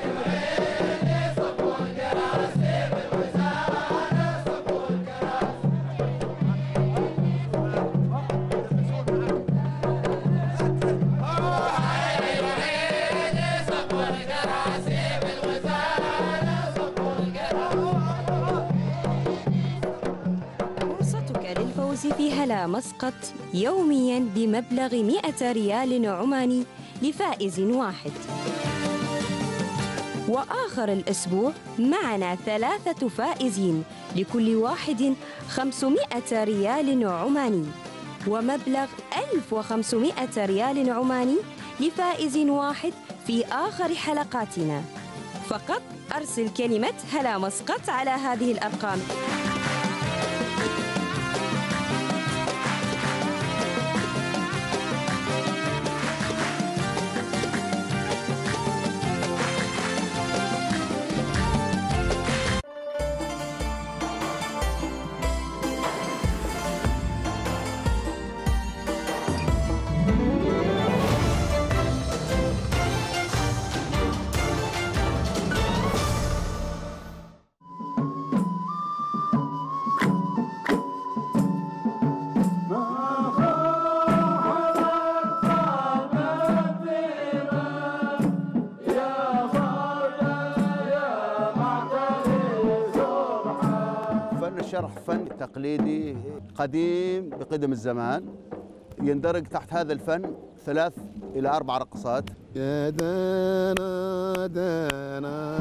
في هلا مسقط يومياً بمبلغ مئة ريال عماني لفائز واحد. وآخر الأسبوع معنا ثلاثة فائزين لكل واحد خمسمئة ريال عماني، ومبلغ ألف وخمسمئة ريال عماني لفائز واحد في آخر حلقاتنا. فقط أرسل كلمة هلا مسقط على هذه الأرقام. الشرح فن تقليدي قديم بقدم الزمان، يندرج تحت هذا الفن ثلاث إلى أربع رقصات. يا دانا دانا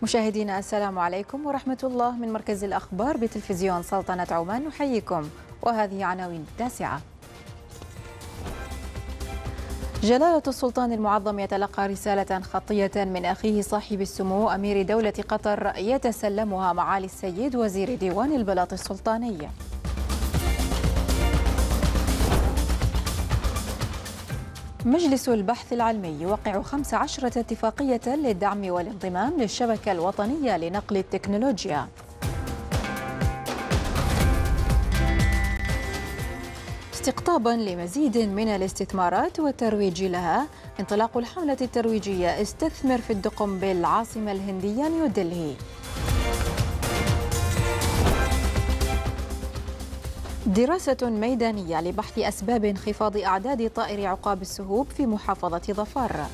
مشاهدينا السلام عليكم ورحمة الله. من مركز الأخبار بتلفزيون سلطنة عمان نحييكم، وهذه عناوين التاسعة. جلالة السلطان المعظم يتلقى رسالة خطية من أخيه صاحب السمو أمير دولة قطر يتسلمها معالي السيد وزير ديوان البلاط السلطاني. مجلس البحث العلمي يوقع خمس عشرة اتفاقية للدعم والانضمام للشبكة الوطنية لنقل التكنولوجيا. استقطابا لمزيد من الاستثمارات والترويج لها، انطلاق الحملة الترويجية استثمر في الدقم بالعاصمة الهندية نيودلهي. دراسة ميدانية لبحث أسباب انخفاض أعداد طائر عقاب السهوب في محافظة ظفار.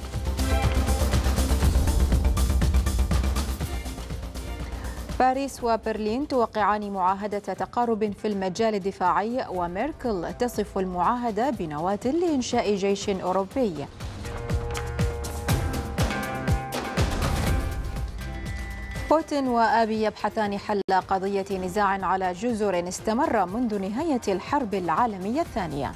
باريس وبرلين توقعان معاهدة تقارب في المجال الدفاعي، وميركل تصف المعاهدة بنواة لإنشاء جيش أوروبي. بوتين وآبي يبحثان حل قضية نزاع على جزر استمر منذ نهاية الحرب العالمية الثانية.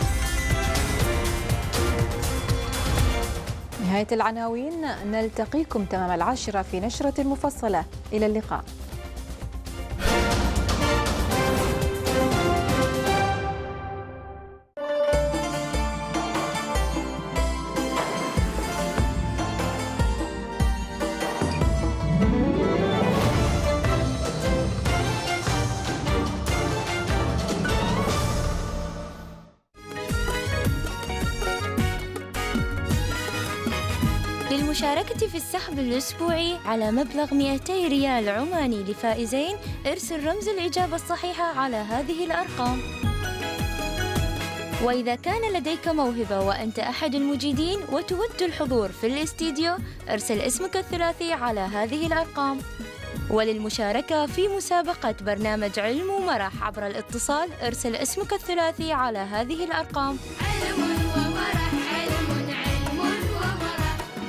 نهاية العناوين، نلتقيكم تمام العاشرة في نشرة مفصلة. إلى اللقاء. للمشاركة في السحب الأسبوعي على مبلغ مئتي ريال عماني لفائزين، ارسل رمز الإجابة الصحيحة على هذه الأرقام. وإذا كان لديك موهبة وأنت أحد المجيدين وتود الحضور في الاستديو، ارسل اسمك الثلاثي على هذه الأرقام. وللمشاركة في مسابقة برنامج علم ومرح عبر الاتصال، ارسل اسمك الثلاثي على هذه الأرقام. علم ومرح، علم علم ومرح.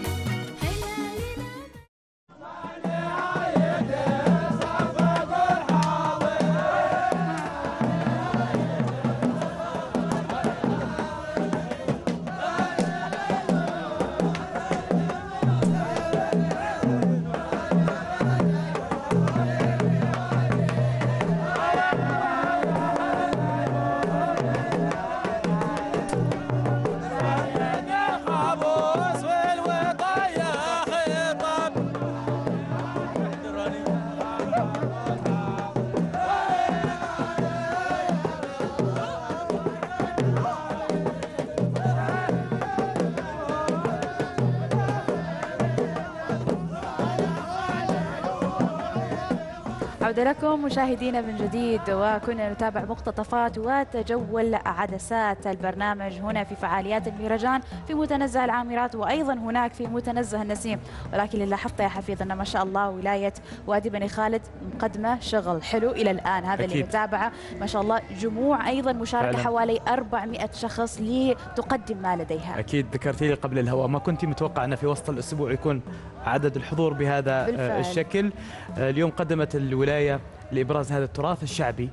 عودة لكم مشاهدينا من جديد، وكنا نتابع مقتطفات وتجول عدسات البرنامج هنا في فعاليات المهرجان في متنزه العامرات، وأيضا هناك في متنزه النسيم. ولكن اللي لاحظته يا حفيظ أن ما شاء الله ولاية وادي بني خالد مقدمة شغل حلو إلى الآن، هذا أكيد. اللي نتابعه ما شاء الله، جموع أيضا مشاركة فعلا. حوالي أربعمئة شخص لتقدم ما لديها. أكيد ذكرتي لي قبل الهواء، ما كنت متوقع أن في وسط الأسبوع يكون عدد الحضور بهذا بالفعل. الشكل. اليوم قدمت الولاية لإبراز هذا التراث الشعبي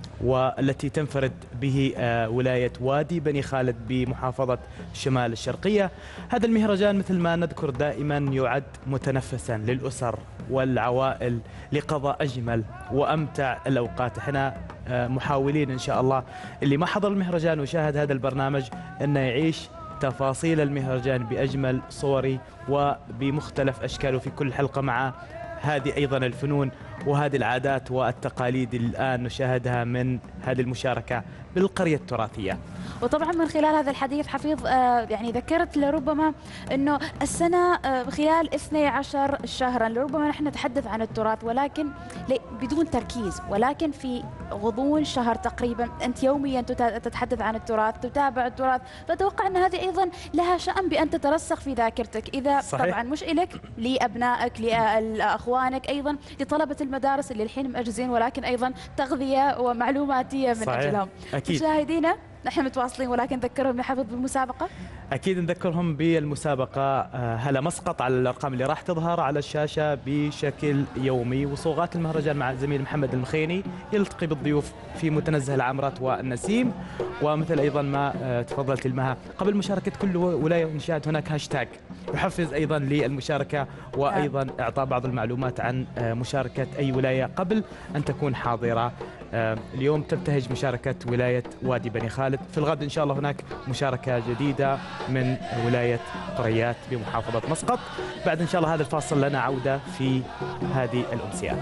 والتي تنفرد به ولاية وادي بني خالد بمحافظة شمال الشرقية. هذا المهرجان مثل ما نذكر دائما يعد متنفسا للأسر والعوائل لقضاء أجمل وأمتع الأوقات. احنا محاولين إن شاء الله اللي ما حضر المهرجان وشاهد هذا البرنامج أنه يعيش تفاصيل المهرجان بأجمل صوري وبمختلف أشكاله في كل حلقة مع هذه أيضا الفنون وهذه العادات والتقاليد اللي الآن نشاهدها من هذه المشاركة بالقرية التراثية. وطبعا من خلال هذا الحديث حفيظ آه يعني ذكرت لربما أنه السنة آه خلال اثني عشر شهرا لربما نحن نتحدث عن التراث، ولكن بدون تركيز، ولكن في غضون شهر تقريبا أنت يوميا تتحدث عن التراث، تتابع التراث، فأتوقع أن هذه أيضا لها شأن بأن تترسخ في ذاكرتك. إذا صحيح. طبعا مش إلك، لأبنائك، لأخوانك، أيضا لطلبة المدارس اللي الحين مأجزين، ولكن أيضا تغذية ومعلوماتية من صحيح. أجلهم. أكيد. مشاهدينا نحن متواصلين، ولكن ذكرهم يا حفظ بالمسابقة. أكيد نذكرهم بالمسابقة هلا مسقط على الأرقام اللي راح تظهر على الشاشة بشكل يومي، وصوغات المهرجان مع الزميل محمد المخيني يلتقي بالضيوف في متنزه العمرات والنسيم. ومثل أيضا ما تفضلت المها قبل مشاركة كل ولاية ونشاهد هناك هاشتاج يحفز أيضا للمشاركة، وأيضا إعطاء بعض المعلومات عن مشاركة أي ولاية قبل أن تكون حاضرة. اليوم تبتهج مشاركة ولاية وادي بني خالد، في الغد إن شاء الله هناك مشاركة جديدة من ولاية قريات بمحافظة مسقط. بعد إن شاء الله هذا الفاصل لنا عودة في هذه الأمسيات.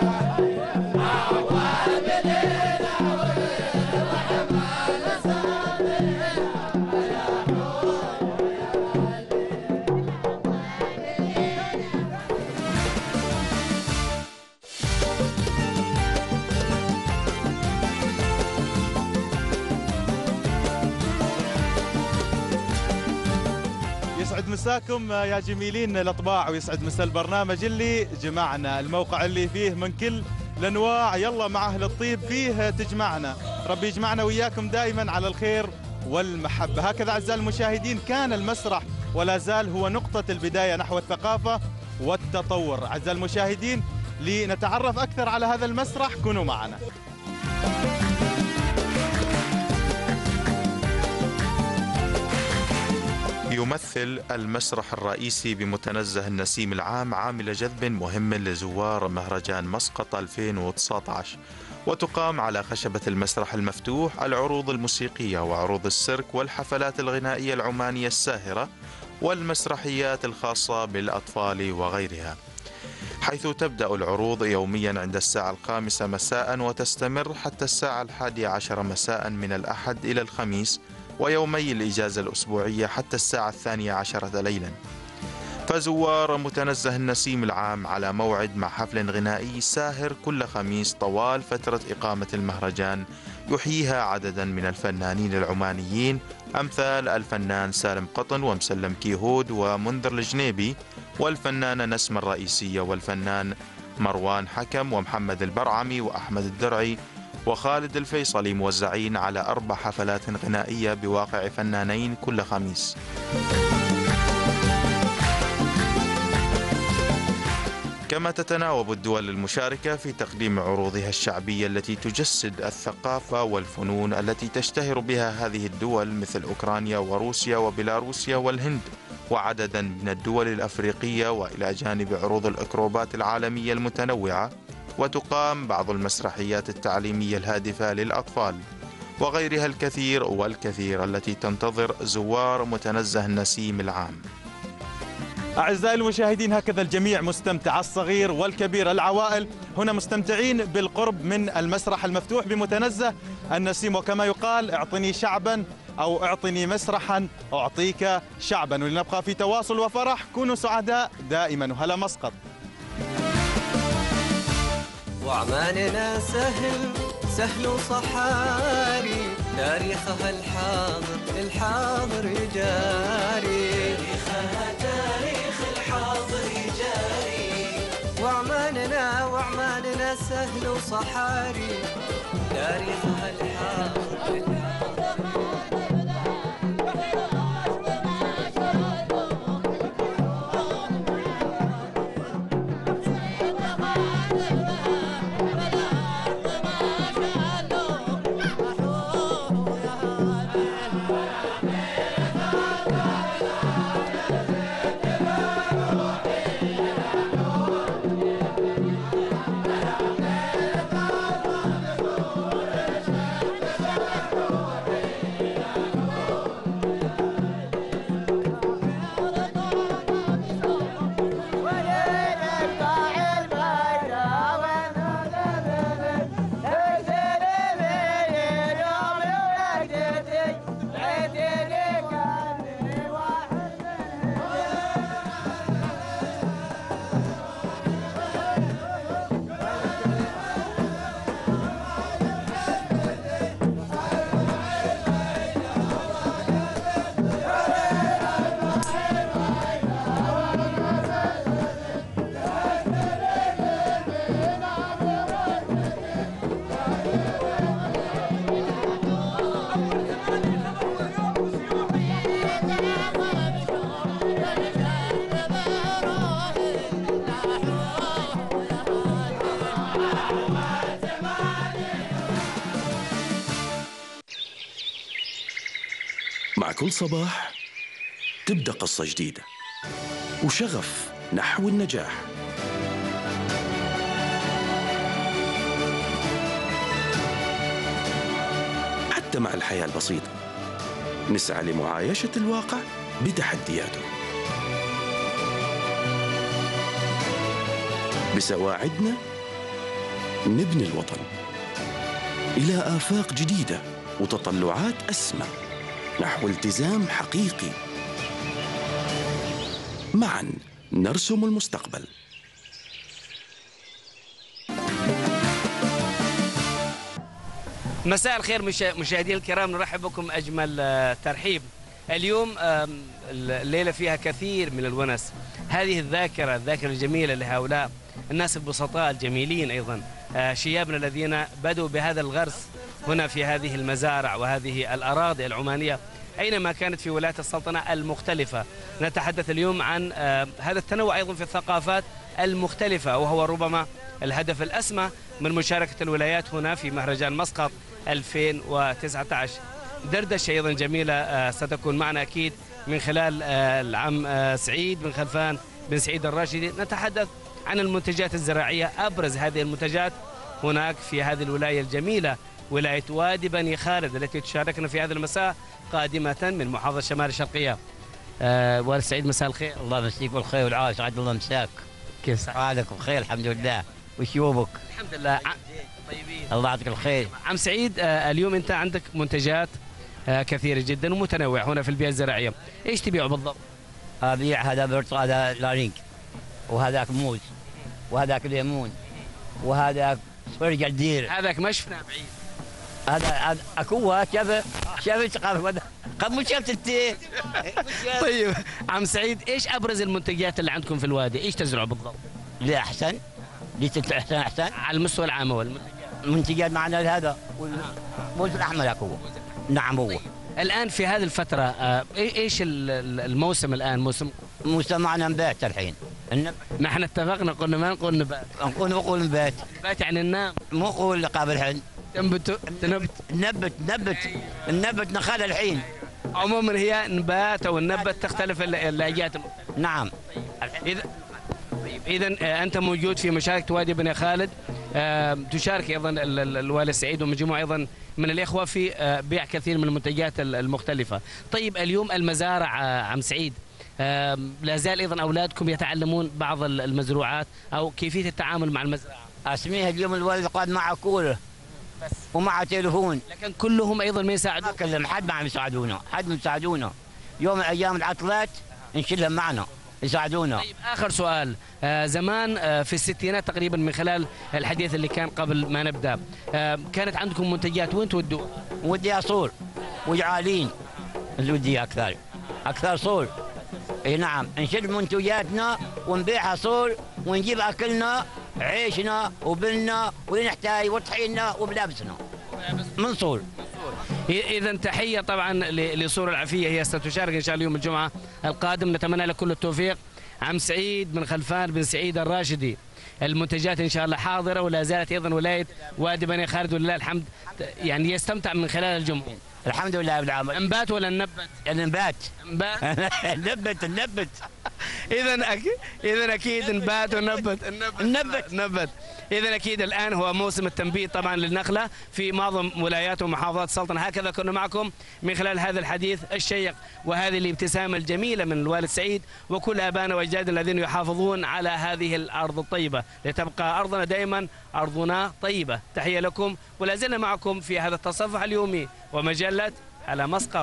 يسعد مساكم يا جميلين الأطباع، ويسعد مسا البرنامج اللي جمعنا، الموقع اللي فيه من كل الأنواع، يلا مع أهل الطيب فيه تجمعنا. ربي يجمعنا وإياكم دائما على الخير والمحبة. هكذا أعزائي المشاهدين كان المسرح ولا زال هو نقطة البداية نحو الثقافة والتطور. أعزائي المشاهدين لنتعرف أكثر على هذا المسرح كونوا معنا. يمثل المسرح الرئيسي بمتنزه النسيم العام عامل جذب مهم لزوار مهرجان مسقط ألفين وتسعة عشر، وتقام على خشبة المسرح المفتوح العروض الموسيقية وعروض السيرك والحفلات الغنائية العمانية الساهرة والمسرحيات الخاصة بالأطفال وغيرها، حيث تبدأ العروض يوميا عند الساعة الخامسة مساء وتستمر حتى الساعة الحادية عشر مساء من الأحد إلى الخميس، ويومي الإجازة الأسبوعية حتى الساعة الثانية عشرة ليلا. فزوار متنزه النسيم العام على موعد مع حفل غنائي ساهر كل خميس طوال فترة إقامة المهرجان، يحييها عددا من الفنانين العمانيين أمثال الفنان سالم قطن ومسلم كيهود ومنذر الجنيبي، والفنانة نسمة الرئيسية، والفنان مروان حكم ومحمد البرعمي وأحمد الدرعي وخالد الفيصلي، موزعين على أربع حفلات غنائية بواقع فنانين كل خميس. كما تتناوب الدول المشاركة في تقديم عروضها الشعبية التي تجسد الثقافة والفنون التي تشتهر بها هذه الدول مثل أوكرانيا وروسيا وبيلاروسيا والهند وعددا من الدول الأفريقية، وإلى جانب عروض الأكروبات العالمية المتنوعة، وتقام بعض المسرحيات التعليمية الهادفة للأطفال وغيرها الكثير والكثير التي تنتظر زوار متنزه النسيم العام. أعزائي المشاهدين هكذا الجميع مستمتع، الصغير والكبير، العوائل هنا مستمتعين بالقرب من المسرح المفتوح بمتنزه النسيم، وكما يقال اعطني شعبا أو اعطني مسرحا أعطيك شعبا. ولنبقى في تواصل وفرح، كونوا سعداء دائما، وهلا مسقط. وعماننا سهل سهل وصحاري، تاريخها الحاضر الحاضر يجاري، تاريخها تاريخ الحاضر يجاري. وعماننا وعماننا سهل وصحاري، تاريخها الحاضر الحاضر. كل صباح تبدأ قصة جديدة وشغف نحو النجاح. حتى مع الحياة البسيطة نسعى لمعايشة الواقع بتحدياته. بسواعدنا نبني الوطن إلى آفاق جديدة وتطلعات أسمى نحو التزام حقيقي. معا نرسم المستقبل. مساء الخير مشاهدينا الكرام، نرحب بكم أجمل ترحيب. اليوم الليلة فيها كثير من الونس، هذه الذاكرة الذاكرة الجميلة لهؤلاء الناس البسطاء الجميلين، أيضا شيابنا الذين بدوا بهذا الغرس هنا في هذه المزارع وهذه الأراضي العمانية أينما كانت في ولايات السلطنة المختلفة. نتحدث اليوم عن هذا التنوع أيضا في الثقافات المختلفة، وهو ربما الهدف الأسمى من مشاركة الولايات هنا في مهرجان مسقط ألفين وتسعة عشر. دردشة أيضا جميلة ستكون معنا أكيد من خلال العم سعيد بن خلفان بن سعيد الراشدي. نتحدث عن المنتجات الزراعية، أبرز هذه المنتجات هناك في هذه الولاية الجميلة، ولاية وادي بني خالد التي تشاركنا في هذا المساء قادمة من محافظة شمال الشرقية. أه والد سعيد مساء الخير. الله يمسيك بالخير والعافية، عاد الله مساك. كيف حالك؟ بخير الحمد لله. وش يومك؟ الحمد لله طيبين. الله يعطيك الخير. عم سعيد، أه اليوم أنت عندك منتجات أه كثيرة جدا ومتنوعة هنا في البيئة الزراعية، إيش تبيعه بالضبط؟ أبيع هذا برتقال، هذا لارينج، وهذاك موز، وهذاك ليمون، وهذاك فرج الدير. هذاك ما شفناه بعيد. هذا اكوها شاف شاف ثقافه قد مو شافت انت. طيب عم سعيد، ايش ابرز المنتجات اللي عندكم في الوادي؟ ايش تزرعوا بالضبط؟ لا احسن ليش احسن احسن على المستوى العام. هو المنتجات معنا هذا والموز الاحمر اكو. نعم هو طيب. الان في هذه الفتره ايش الموسم الان؟ موسم موسم معنا نبات الحين. ما احنا اتفقنا قلنا ما نقول نبات، نقول نقول نبات. نبات يعني ننام، مو نقول قبل الحين. تنبت تنبت نبت نبت النبت نخال الحين. عموما هي نبات او النبت تختلف اللهجات. نعم. اذا اذا انت موجود في مشاركه وادي بني خالد، تشارك ايضا الوالد سعيد ومجموعه ايضا من الاخوه في بيع كثير من المنتجات المختلفه. طيب اليوم المزارع عم سعيد، لا زال ايضا اولادكم يتعلمون بعض المزروعات او كيفيه التعامل مع المزرعه؟ اسميها اليوم الوالد قاد معه كوره بس ومع تليفون، لكن كلهم ايضا ما يساعدون. كلهم حد ما عم يساعدونا، حد ما يساعدونا. يوم من الايام العطلات نشيلهم معنا يساعدونا. طيب اخر سؤال، آه زمان آه في الستينات تقريبا، من خلال الحديث اللي كان قبل ما نبدا، آه كانت عندكم منتجات وين تودوها؟ ودي صور وجعالين، ودي اكثر اكثر صور. اي نعم، نشد منتجاتنا ونبيعها صور ونجيب اكلنا عيشنا وبلنا ونحتاج وطحيننا وبلابسنا من صور. اذا تحيه طبعا لصور العفيه، هي ستشارك ان شاء الله يوم الجمعه القادم. نتمنى لك كل التوفيق. عم سعيد بن خلفان بن سعيد الراشدي، المنتجات ان شاء الله حاضره، ولا زالت ايضا ولايه وادي بني خالد ولله الحمد يعني يستمتع من خلال الجمهور. الحمد لله بالعمل. انبات ولا النبت؟ النبات. انبات. النبت النبت. اذا اكيد اذا اكيد نبات ونبت النبت النبت نبت. اذا اكيد الان هو موسم التنبيت طبعا للنخله في معظم ولايات ومحافظات السلطنه. هكذا كنا معكم من خلال هذا الحديث الشيق وهذه الابتسامه الجميله من الوالد سعيد وكل ابائنا واجدادنا الذين يحافظون على هذه الارض الطيبه، لتبقى ارضنا دائما ارضنا طيبه. تحيه لكم، ولا زلنا معكم في هذا التصفح اليومي ومجله هلا مسقط.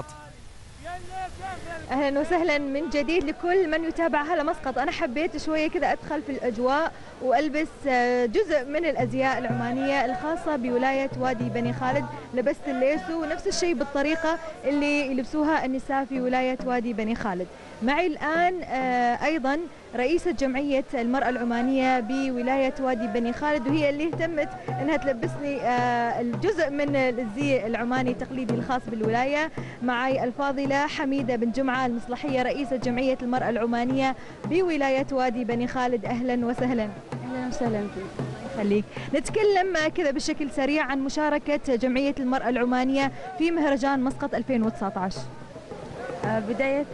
اهلا وسهلا من جديد لكل من يتابع هلا مسقط. انا حبيت شويه كذا ادخل في الاجواء والبس جزء من الازياء العمانيه الخاصه بولايه وادي بني خالد. لبست الليسو ونفس الشيء بالطريقه اللي يلبسوها النساء في ولايه وادي بني خالد. معي الان ايضا رئيسة جمعية المرأة العمانية بولاية وادي بني خالد، وهي اللي اهتمت انها تلبسني الجزء من الزي العماني التقليدي الخاص بالولاية. معي الفاضلة حميدة بن جمعة المصلحية رئيسة جمعية المرأة العمانية بولاية وادي بني خالد. اهلا وسهلا. اهلا وسهلا فيك. خليك نتكلم كذا بشكل سريع عن مشاركة جمعية المرأة العمانية في مهرجان مسقط ألفين وتسعة عشر. بداية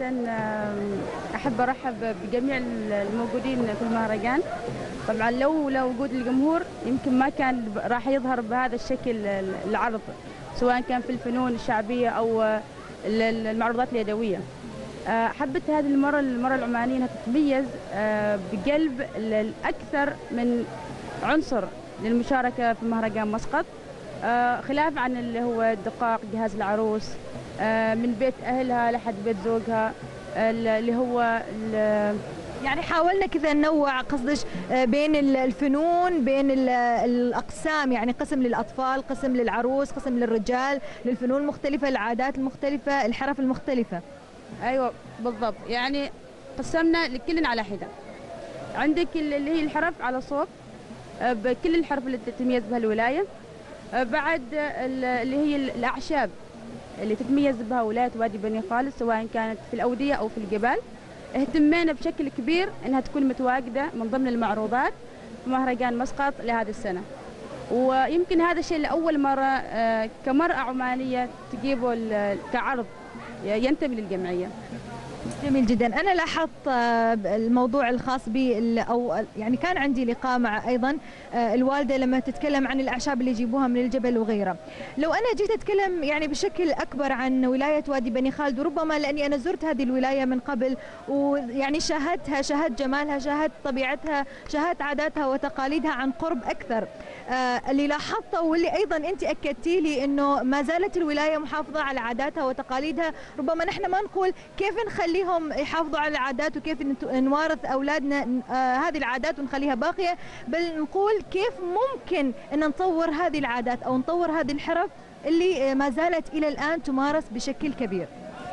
أحب أرحب بجميع الموجودين في المهرجان. طبعا لو لو وجود الجمهور يمكن ما كان راح يظهر بهذا الشكل العرض، سواء كان في الفنون الشعبية أو المعروضات اليدوية. حبت هذه المرة المرة العمانية أنها تتميز بقلب الأكثر من عنصر للمشاركة في مهرجان مسقط، خلاف عن اللي هو الدقاق، جهاز العروس، من بيت أهلها لحد بيت زوجها، اللي هو يعني حاولنا كذا ننوع قصدش بين الفنون، بين الأقسام، يعني قسم للأطفال، قسم للعروس، قسم للرجال، للفنون المختلفة، العادات المختلفة، الحرف المختلفة. أيوة بالضبط، يعني قسمنا لكل على حدة. عندك اللي هي الحرف على صوب بكل الحرف اللي تتميز بها الولاية، بعد اللي هي الأعشاب اللي تتميز بها ولاية وادي بني خالد، سواء كانت في الأودية أو في الجبال. اهتمينا بشكل كبير أنها تكون متواجدة من ضمن المعروضات في مهرجان مسقط لهذه السنة، ويمكن هذا الشيء لأول مرة كمرأة عمانية تجيبه كعرض ينتمي للجمعية. جميل جدا. أنا لاحظت الموضوع الخاص بي، أو يعني كان عندي لقاء مع أيضا الوالدة لما تتكلم عن الأعشاب اللي يجيبوها من الجبل وغيره. لو أنا جيت أتكلم يعني بشكل أكبر عن ولاية وادي بني خالد، وربما لأني أنا زرت هذه الولاية من قبل ويعني شاهدتها، شاهدت جمالها، شاهدت طبيعتها، شاهدت عاداتها وتقاليدها عن قرب أكثر. آه اللي لاحظته واللي أيضا أنت أكدتي لي أنه ما زالت الولاية محافظة على عاداتها وتقاليدها. ربما نحن ما نقول كيف نخليهم يحافظوا على العادات وكيف نوارث أولادنا آه هذه العادات ونخليها باقية، بل نقول كيف ممكن أن نطور هذه العادات أو نطور هذه الحرف اللي ما زالت إلى الآن تمارس بشكل كبير.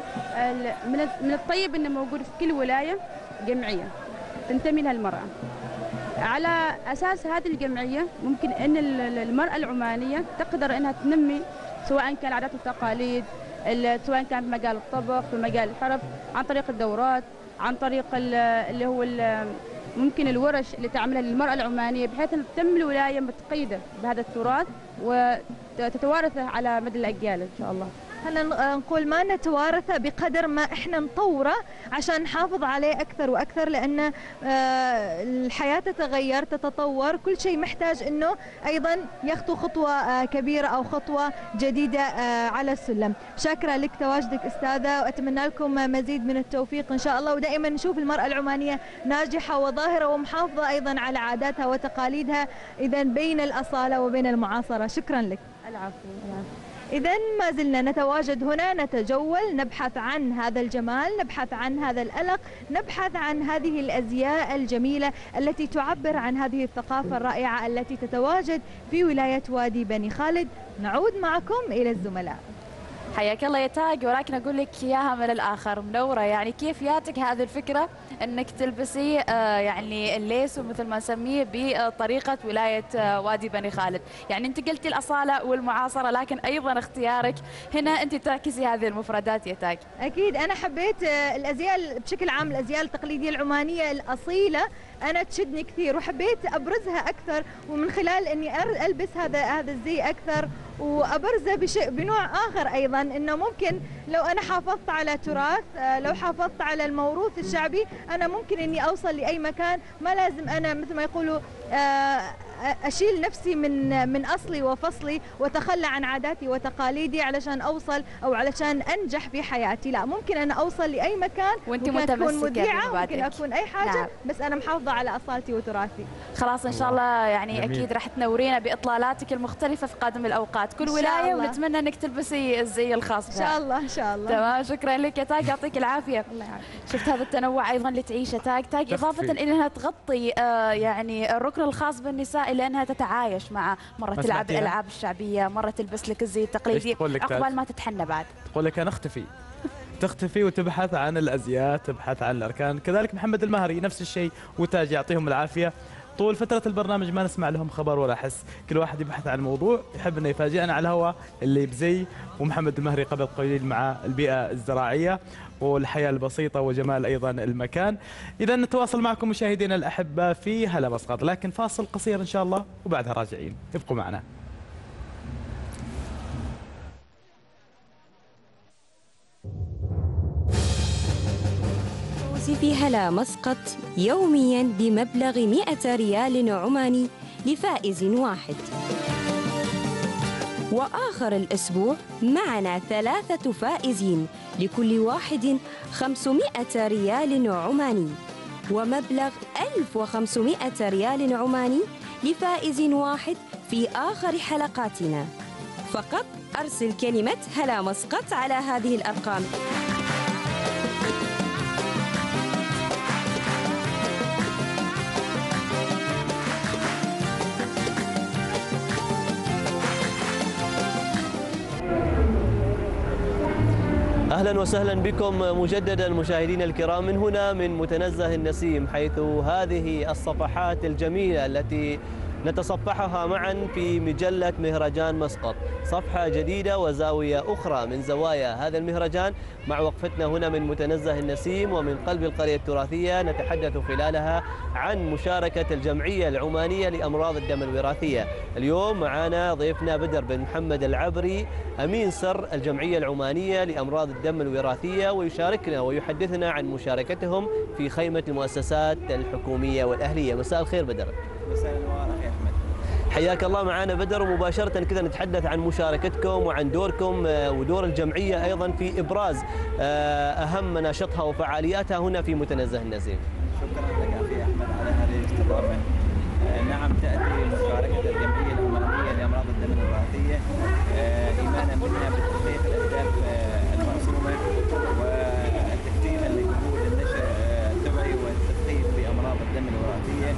من الطيب أنه موجود في كل ولاية جمعية تنتمي لها المرأة. على أساس هذه الجمعية ممكن أن المرأة العمانية تقدر أنها تنمي، سواء كان العادات والتقاليد، سواء كان في مجال الطبخ، في مجال الحرف، عن طريق الدورات، عن طريق اللي هو ممكن الورش اللي تعملها للمرأة العمانية، بحيث أن تتم الولاية متقيدة بهذا التراث وتتوارثه على مدى الأجيال إن شاء الله. خلينا نقول ما نتوارثه بقدر ما احنا نطوره عشان نحافظ عليه اكثر واكثر، لان الحياه تتغير تتطور، كل شيء محتاج انه ايضا يخطو خطوه كبيره او خطوه جديده على السلم. شاكره لك تواجدك استاذه، واتمنى لكم مزيد من التوفيق ان شاء الله، ودائما نشوف المراه العمانيه ناجحه وظاهره ومحافظه ايضا على عاداتها وتقاليدها، اذا بين الاصاله وبين المعاصره. شكرا لك. العفو. إذا ما زلنا نتواجد هنا، نتجول، نبحث عن هذا الجمال، نبحث عن هذا الألق، نبحث عن هذه الأزياء الجميلة التي تعبر عن هذه الثقافة الرائعة التي تتواجد في ولاية وادي بني خالد. نعود معكم إلى الزملاء. حياك الله يا تاج، ولكن أقول لك إياها من الآخر منورة. يعني كيف ياتك هذه الفكرة أنك تلبسي آه يعني الليس مثل ما نسميه بطريقة ولاية آه وادي بني خالد؟ يعني أنت قلتي الأصالة والمعاصرة، لكن أيضا اختيارك هنا أنت تعكسي هذه المفردات يا تاج. أكيد أنا حبيت آه الأزياء بشكل عام، الأزياء التقليدية العمانية الأصيلة أنا تشدني كثير، وحبيت أبرزها أكثر، ومن خلال أني ألبس هذا هذا الزي أكثر وأبرزه بشيء بنوع آخر أيضا، إنه ممكن لو أنا حافظت على تراث، لو حافظت على الموروث الشعبي، أنا ممكن إني أوصل لأي مكان، ما لازم أنا مثل ما يقولوا أشيل نفسي من من أصلي وفصلي وتخلى عن عاداتي وتقاليدي علشان أوصل أو علشان أنجح في حياتي. لا، ممكن أنا أوصل لأي مكان، وأنت ممكن أكون مذيعة، بمبادئك. ممكن أكون أي حاجة. نعم. بس أنا محافظة على أصالتي وتراثي. خلاص إن شاء الله، يعني جميل. أكيد راح تنورينا بإطلالاتك المختلفة في قادم الأوقات، كل ولاية، ونتمنى أنك تلبسي الزي الخاص بها. إن شاء الله إن شاء الله. تمام، شكرا لك يا تاج، يعطيك العافية. الله يعافيك. شفت هذا التنوع أيضا اللي تعيشه تاج تاج إضافة إلى أنها تغطي آه يعني الركن الخاص بالنساء، إلى أنها تتعايش مع مرة تلعب الألعاب الشعبية، مرة تلبس لك الزي التقليدي عقبال ما تتحنى بعد. تقول لك أنا أختفي تختفي وتبحث عن الأزياء، تبحث عن الأركان. كذلك محمد المهري نفس الشيء، وتاج، يعطيهم العافية. طول فترة البرنامج ما نسمع لهم خبر ولا حس، كل واحد يبحث عن موضوع يحب انه يفاجئنا على الهواء، اللي بزي ومحمد المهري قبل قليل مع البيئة الزراعية والحياة البسيطة وجمال أيضا المكان. إذا نتواصل معكم مشاهدينا الأحبة في هلا مسقط، لكن فاصل قصير إن شاء الله وبعدها راجعين، ابقوا معنا. الفوز في هلا مسقط يومياً بمبلغ مئة ريال عماني لفائز واحد. وآخر الأسبوع معنا ثلاثة فائزين لكل واحد خمسمئة ريال عماني، ومبلغ ألف وخمسمئة ريال عماني لفائز واحد في آخر حلقاتنا. فقط أرسل كلمة هلا مسقط على هذه الأرقام. أهلا وسهلا بكم مجددا مشاهدينا الكرام من هنا من متنزه النسيم، حيث هذه الصفحات الجميلة التي نتصفحها معا في مجلة مهرجان مسقط، صفحة جديدة وزاوية أخرى من زوايا هذا المهرجان مع وقفتنا هنا من متنزه النسيم ومن قلب القرية التراثية، نتحدث خلالها عن مشاركة الجمعية العمانية لأمراض الدم الوراثية. اليوم معنا ضيفنا بدر بن محمد العبري أمين سر الجمعية العمانية لأمراض الدم الوراثية، ويشاركنا ويحدثنا عن مشاركتهم في خيمة المؤسسات الحكومية والأهلية. مساء الخير بدر. مساء النور أخي أحمد. حياك الله معنا بدر، ومباشرة كذا نتحدث عن مشاركتكم وعن دوركم ودور الجمعية أيضا في إبراز أهم مناشطها وفعالياتها هنا في متنزه النسيم. شكرا لك أخي أحمد على هذه الاستضافة. نعم، تأتي مشاركة الجمعية العمانية لأمراض الدم الوراثية إيمانا منها بتحقيق الأهداف المرسومة وتكتيما لجهود النشر التوعي والتثقيف بأمراض الدم الوراثية،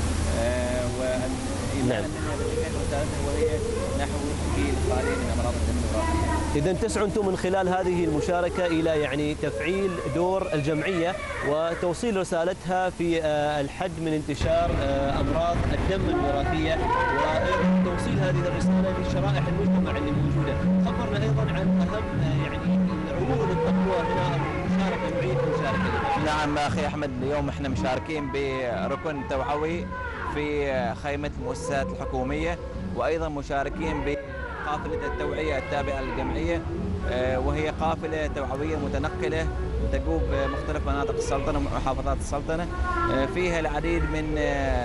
وإيمانا منها بتحقيق رسالتها وهي نحو جيل خالي من أمراض الدم الوراثية. إذا تسعوا أنتم من خلال هذه المشاركة إلى يعني تفعيل دور الجمعية وتوصيل رسالتها في الحد من انتشار أمراض الدم الوراثية، وتوصيل هذه الرسالة لشرائح المجتمع اللي موجودة. خبرنا أيضا عن أهم يعني العمول التقوى هنا المشاركة نوعية المشاركة. نعم أخي أحمد، اليوم احنا مشاركين بركن توعوي في خيمة المؤسسات الحكومية، وأيضا مشاركين ب قافلة التوعية التابعة للجمعية، وهي قافلة توعوية متنقلة تجوب مختلف مناطق السلطنة ومحافظات السلطنة، فيها العديد من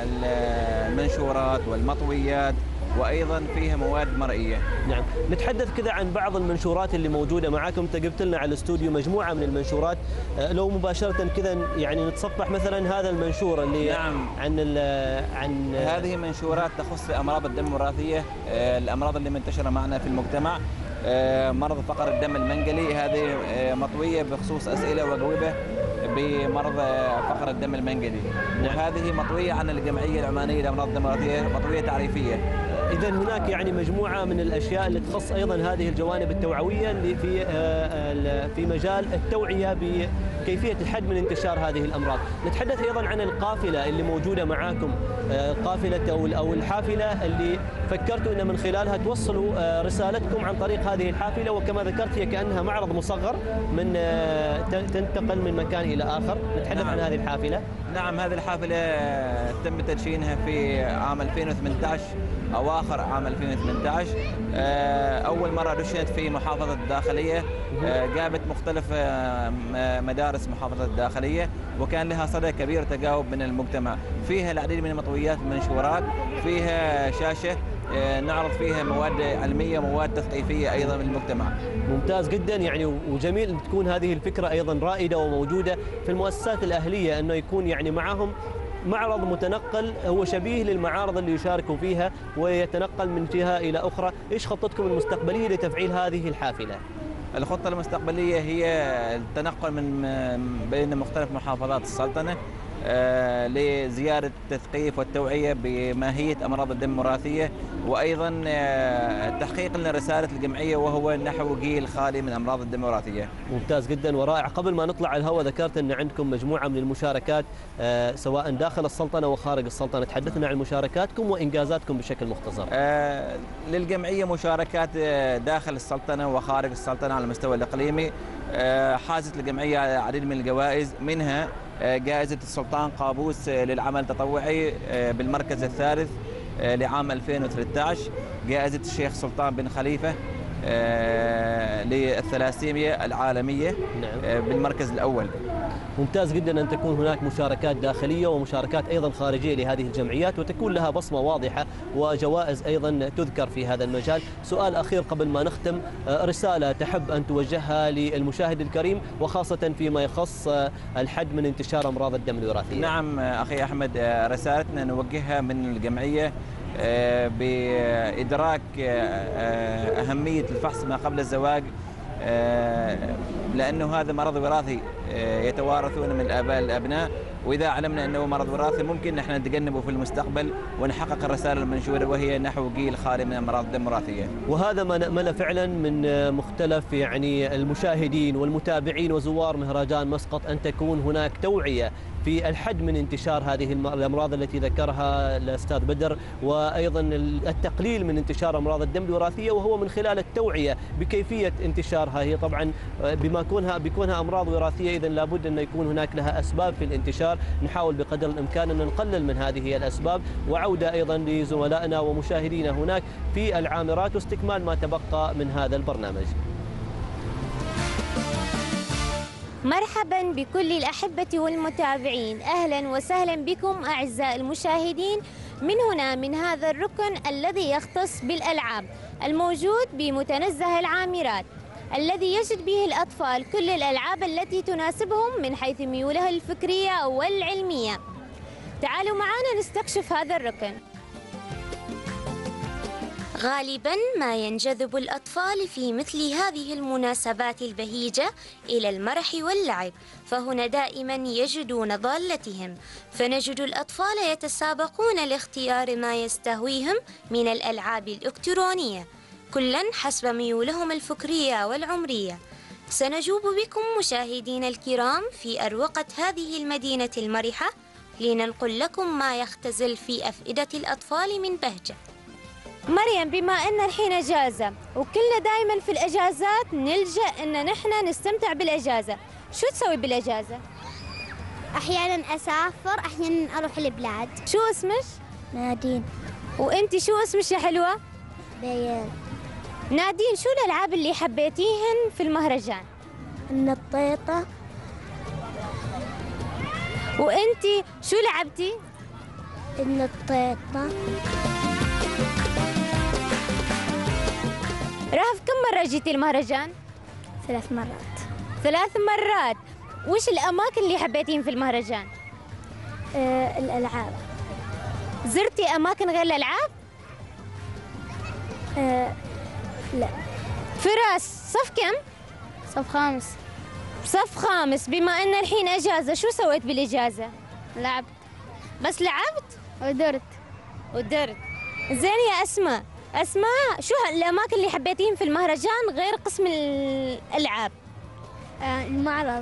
المنشورات والمطويات، وأيضا فيها مواد مرئية. نعم، نتحدث كذا عن بعض المنشورات اللي موجودة معاكم. انت جبت لنا على الاستوديو مجموعة من المنشورات، لو مباشرة كذا يعني نتصفح مثلا هذا المنشور اللي نعم. عن عن هذه منشورات تخص أمراض الدم الوراثية، الأمراض اللي منتشرة معنا في المجتمع. مرض فقر الدم المنقلي، هذه مطوية بخصوص أسئلة وأجوبة بمرض فقر الدم المنقلي، وهذه مطوية عن الجمعية العمانية لأمراض الدم الوراثية، مطوية تعريفية. إذا هناك يعني مجموعة من الأشياء اللي تخص أيضا هذه الجوانب التوعوية اللي في في مجال التوعية بكيفية الحد من انتشار هذه الأمراض. نتحدث أيضا عن القافلة اللي موجودة معاكم، قافلة أو أو الحافلة اللي فكرتوا أن من خلالها توصلوا رسالتكم عن طريق هذه الحافلة، وكما ذكرت هي كأنها معرض مصغر من تنتقل من مكان إلى آخر. نتحدث نعم. عن هذه الحافلة. نعم، هذه الحافلة تم تدشينها في عام ألفين وثمانية عشر، أواخر عام ألفين وثمانية عشر. أول مرة دشنت في محافظة الداخلية، جابت مختلف مدارس محافظة الداخلية، وكان لها صدى كبير تجاوب من المجتمع. فيها العديد من المطويات والمنشورات، فيها شاشة نعرض فيها مواد علمية ومواد تثقيفية أيضا للمجتمع. ممتاز جدا يعني، وجميل أن تكون هذه الفكرة أيضا رائدة وموجودة في المؤسسات الأهلية، أنه يكون يعني معهم معرض متنقل هو شبيه للمعارض اللي يشاركوا فيها ويتنقل من جهة إلى أخرى. إيش خطتكم المستقبلية لتفعيل هذه الحافلة؟ الخطة المستقبلية هي التنقل من بين مختلف محافظات السلطنة آه لزيادة التثقيف والتوعية بماهية أمراض الدم الوراثية، وأيضا آه تحقيق لنا رسالة الجمعية وهو نحو جيل خالي من أمراض الدم الوراثية. ممتاز جدا ورائع. قبل ما نطلع على الهواء ذكرت أن عندكم مجموعة من المشاركات آه سواء داخل السلطنة وخارج السلطنة، تحدثنا عن مشاركاتكم وإنجازاتكم بشكل مختصر. آه للجمعية مشاركات داخل السلطنة وخارج السلطنة على المستوى الإقليمي. آه حازت الجمعية على العديد من الجوائز، منها جائزة السلطان قابوس للعمل التطوعي بالمركز الثالث لعام ألفين وثلاثة عشر، جائزة الشيخ سلطان بن خليفة للثلاسيميا العالمية بالمركز الأول. ممتاز جدا أن تكون هناك مشاركات داخلية ومشاركات أيضا خارجية لهذه الجمعيات وتكون لها بصمة واضحة وجوائز أيضا تذكر في هذا المجال. سؤال أخير قبل ما نختم، رسالة تحب أن توجهها للمشاهد الكريم وخاصة فيما يخص الحد من انتشار أمراض الدم الوراثية. نعم أخي أحمد، رسالتنا نوجهها من الجمعية بإدراك أهمية الفحص ما قبل الزواج، لأنه هذا مرض وراثي يتوارثون من الآباء للأبناء، وإذا علمنا أنه مرض وراثي ممكن نحن نتجنبه في المستقبل ونحقق الرسالة المنشورة وهي نحو جيل خالي من أمراض الدم الوراثية. وهذا ما نأمله فعلا من مختلف يعني المشاهدين والمتابعين وزوار مهرجان مسقط، أن تكون هناك توعية في الحد من انتشار هذه الأمراض التي ذكرها الأستاذ بدر، وأيضا التقليل من انتشار أمراض الدم الوراثية، وهو من خلال التوعية بكيفية انتشارها. هي طبعا بما كونها بكونها أمراض وراثية إذن لابد أن يكون هناك لها أسباب في الانتشار، نحاول بقدر الإمكان أن نقلل من هذه الأسباب. وعودة أيضا لزملائنا ومشاهدينا هناك في العامرات واستكمال ما تبقى من هذا البرنامج. مرحبا بكل الأحبة والمتابعين، أهلا وسهلا بكم أعزائي المشاهدين من هنا من هذا الركن الذي يختص بالألعاب الموجود بمتنزه العامرات، الذي يجد به الأطفال كل الألعاب التي تناسبهم من حيث ميولها الفكرية والعلمية. تعالوا معنا نستكشف هذا الركن. غالباً ما ينجذب الأطفال في مثل هذه المناسبات البهيجة إلى المرح واللعب، فهنا دائماً يجدون ضالتهم، فنجد الأطفال يتسابقون لاختيار ما يستهويهم من الألعاب الإلكترونية، كلاً حسب ميولهم الفكرية والعمرية. سنجوب بكم مشاهدين الكرام في أروقة هذه المدينة المرحة لننقل لكم ما يختزل في أفئدة الأطفال من بهجة. مريم، بما أن الحين أجازة وكلنا دائما في الأجازات نلجأ أن نحن نستمتع بالأجازة، شو تسوي بالأجازة؟ أحيانا أسافر، أحيانا أروح البلاد. شو اسمش؟ نادين. وأنت شو اسمش يا حلوة؟ بيان. نادين، شو الألعاب اللي حبيتيهن في المهرجان؟ النطيطة. وأنت شو لعبتي؟ النطيطة. رهف، كم مرة جيتي المهرجان؟ ثلاث مرات. ثلاث مرات. وش الأماكن اللي حبيتين في المهرجان؟ آه الألعاب. زرتي أماكن غير الألعاب؟ آه لا. فراس، صف كم؟ صف خامس. صف خامس. بما أن الحين أجازة، شو سويت بالإجازة؟ لعبت. بس لعبت؟ ودرت. ودرت. زين يا أسماء، أسماء شو الأماكن اللي حبيتين في المهرجان غير قسم الألعاب؟ آه المعرض.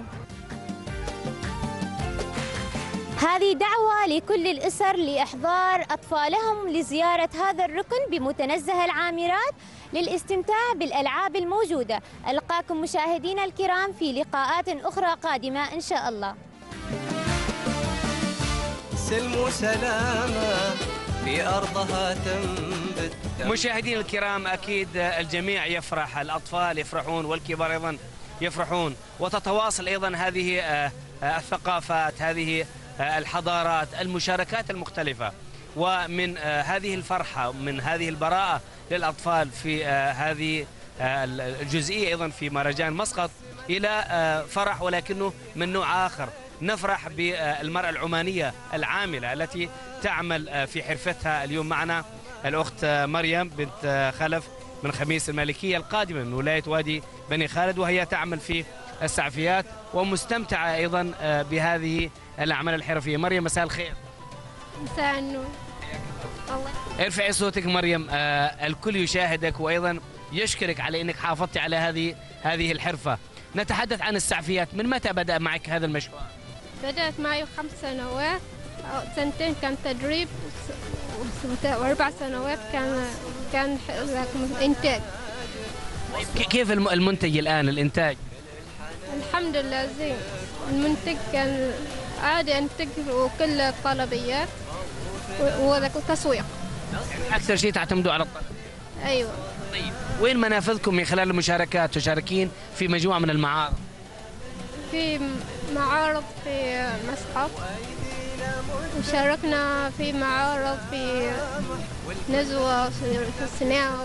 هذه دعوة لكل الأسر لإحضار أطفالهم لزيارة هذا الركن بمتنزه العامرات للاستمتاع بالألعاب الموجودة. ألقاكم مشاهدينا الكرام في لقاءات أخرى قادمة إن شاء الله. سلم وسلامة في أرضها تنبت. مشاهدينا الكرام، أكيد الجميع يفرح، الأطفال يفرحون والكبار أيضا يفرحون، وتتواصل أيضا هذه الثقافات، هذه الحضارات، المشاركات المختلفة. ومن هذه الفرحة، من هذه البراءة للأطفال في هذه الجزئية أيضا في مهرجان مسقط إلى فرح ولكنه من نوع آخر. نفرح بالمرأة العمانية العاملة التي تعمل في حرفتها. اليوم معنا الأخت مريم بنت خلف من خميس المالكية القادمة من ولاية وادي بني خالد، وهي تعمل في السعفيات ومستمتعة أيضا بهذه الأعمال الحرفية. مريم، مساء الخير. مساء النور. ارفعي صوتك مريم، آه الكل يشاهدك وأيضا يشكرك على أنك حافظتي على هذه هذه الحرفة. نتحدث عن السعفيات، من متى بدأ معك هذا المشروع؟ بدأت معي خمس سنوات، سنتين كان تدريب وأربع سنوات كان كان إنتاج. كيف المنتج الآن، الإنتاج؟ الحمد لله زين. المنتج كان عادي، أنتج وكل الطلبيات والتسويق. أكثر شيء تعتمدوا على الطلب. أيوة. طيب، وين منافذكم من خلال المشاركات؟ تشاركين في مجموعة من المعارض. في معارض في مسقط، وشاركنا في معارض في نزوة في السناو.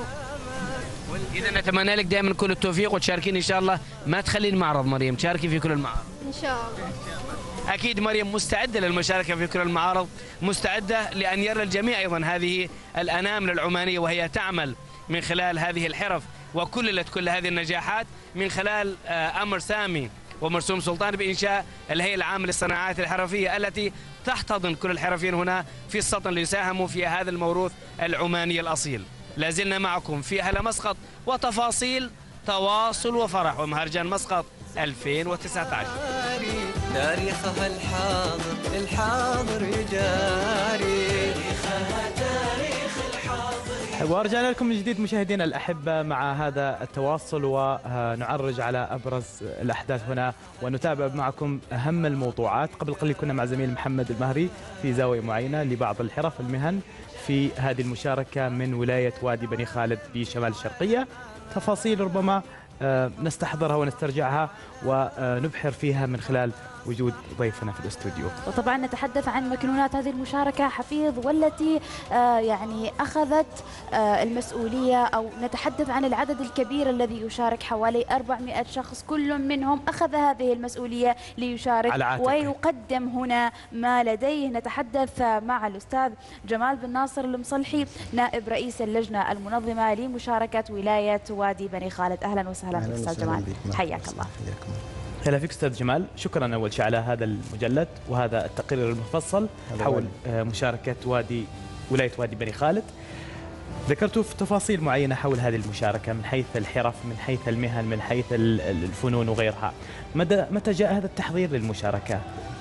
إذا نتمنى لك دائما كل التوفيق وتشاركين إن شاء الله، ما تخلين معرض مريم، تشاركي في كل المعارض إن شاء الله. أكيد مريم مستعدة للمشاركة في كل المعارض، مستعدة لأن يرى الجميع أيضا هذه الأنامل العمانية وهي تعمل من خلال هذه الحرف، وكللت كل هذه النجاحات من خلال أمر سامي ومرسوم سلطان بإنشاء الهيئة العامة للصناعات الحرفية التي تحتضن كل الحرفيين هنا في السطن ليساهموا في هذا الموروث العماني الأصيل. لازلنا معكم في أهل مسقط وتفاصيل تواصل وفرح ومهرجان مسقط ألفين وتسعة عشر. تاريخها الحاضر الحاضر يجاري، تاريخها تاريخ الحاضر. ورجعنا لكم من جديد مشاهدينا الأحبة مع هذا التواصل، ونعرج على أبرز الأحداث هنا ونتابع معكم أهم الموضوعات. قبل قليل كنا مع زميل محمد المهري في زاوية معينة لبعض الحرف المهن في هذه المشاركة من ولاية وادي بني خالد بشمال الشرقية. تفاصيل ربما نستحضرها ونسترجعها ونبحر فيها من خلال وجود ضيفنا في الاستوديو. وطبعا نتحدث عن مكنونات هذه المشاركة حفيظ، والتي آه يعني أخذت آه المسؤولية، أو نتحدث عن العدد الكبير الذي يشارك، حوالي أربعمائة شخص، كل منهم أخذ هذه المسؤولية ليشارك ويقدم هنا ما لديه. نتحدث مع الأستاذ جمال بن ناصر المصلحي نائب رئيس اللجنة المنظمة لمشاركة ولاية وادي بني خالد. أهلا وسهلا بك أستاذ جمال، حياك الله. هلا فيك أستاذ جمال، شكرا أول شيء على هذا المجلد وهذا التقرير المفصل حول مشاركة وادي ولاية وادي بني خالد. ذكرتوا في تفاصيل معينة حول هذه المشاركة من حيث الحرف، من حيث المهن، من حيث الفنون وغيرها. متى متى جاء هذا التحضير للمشاركة؟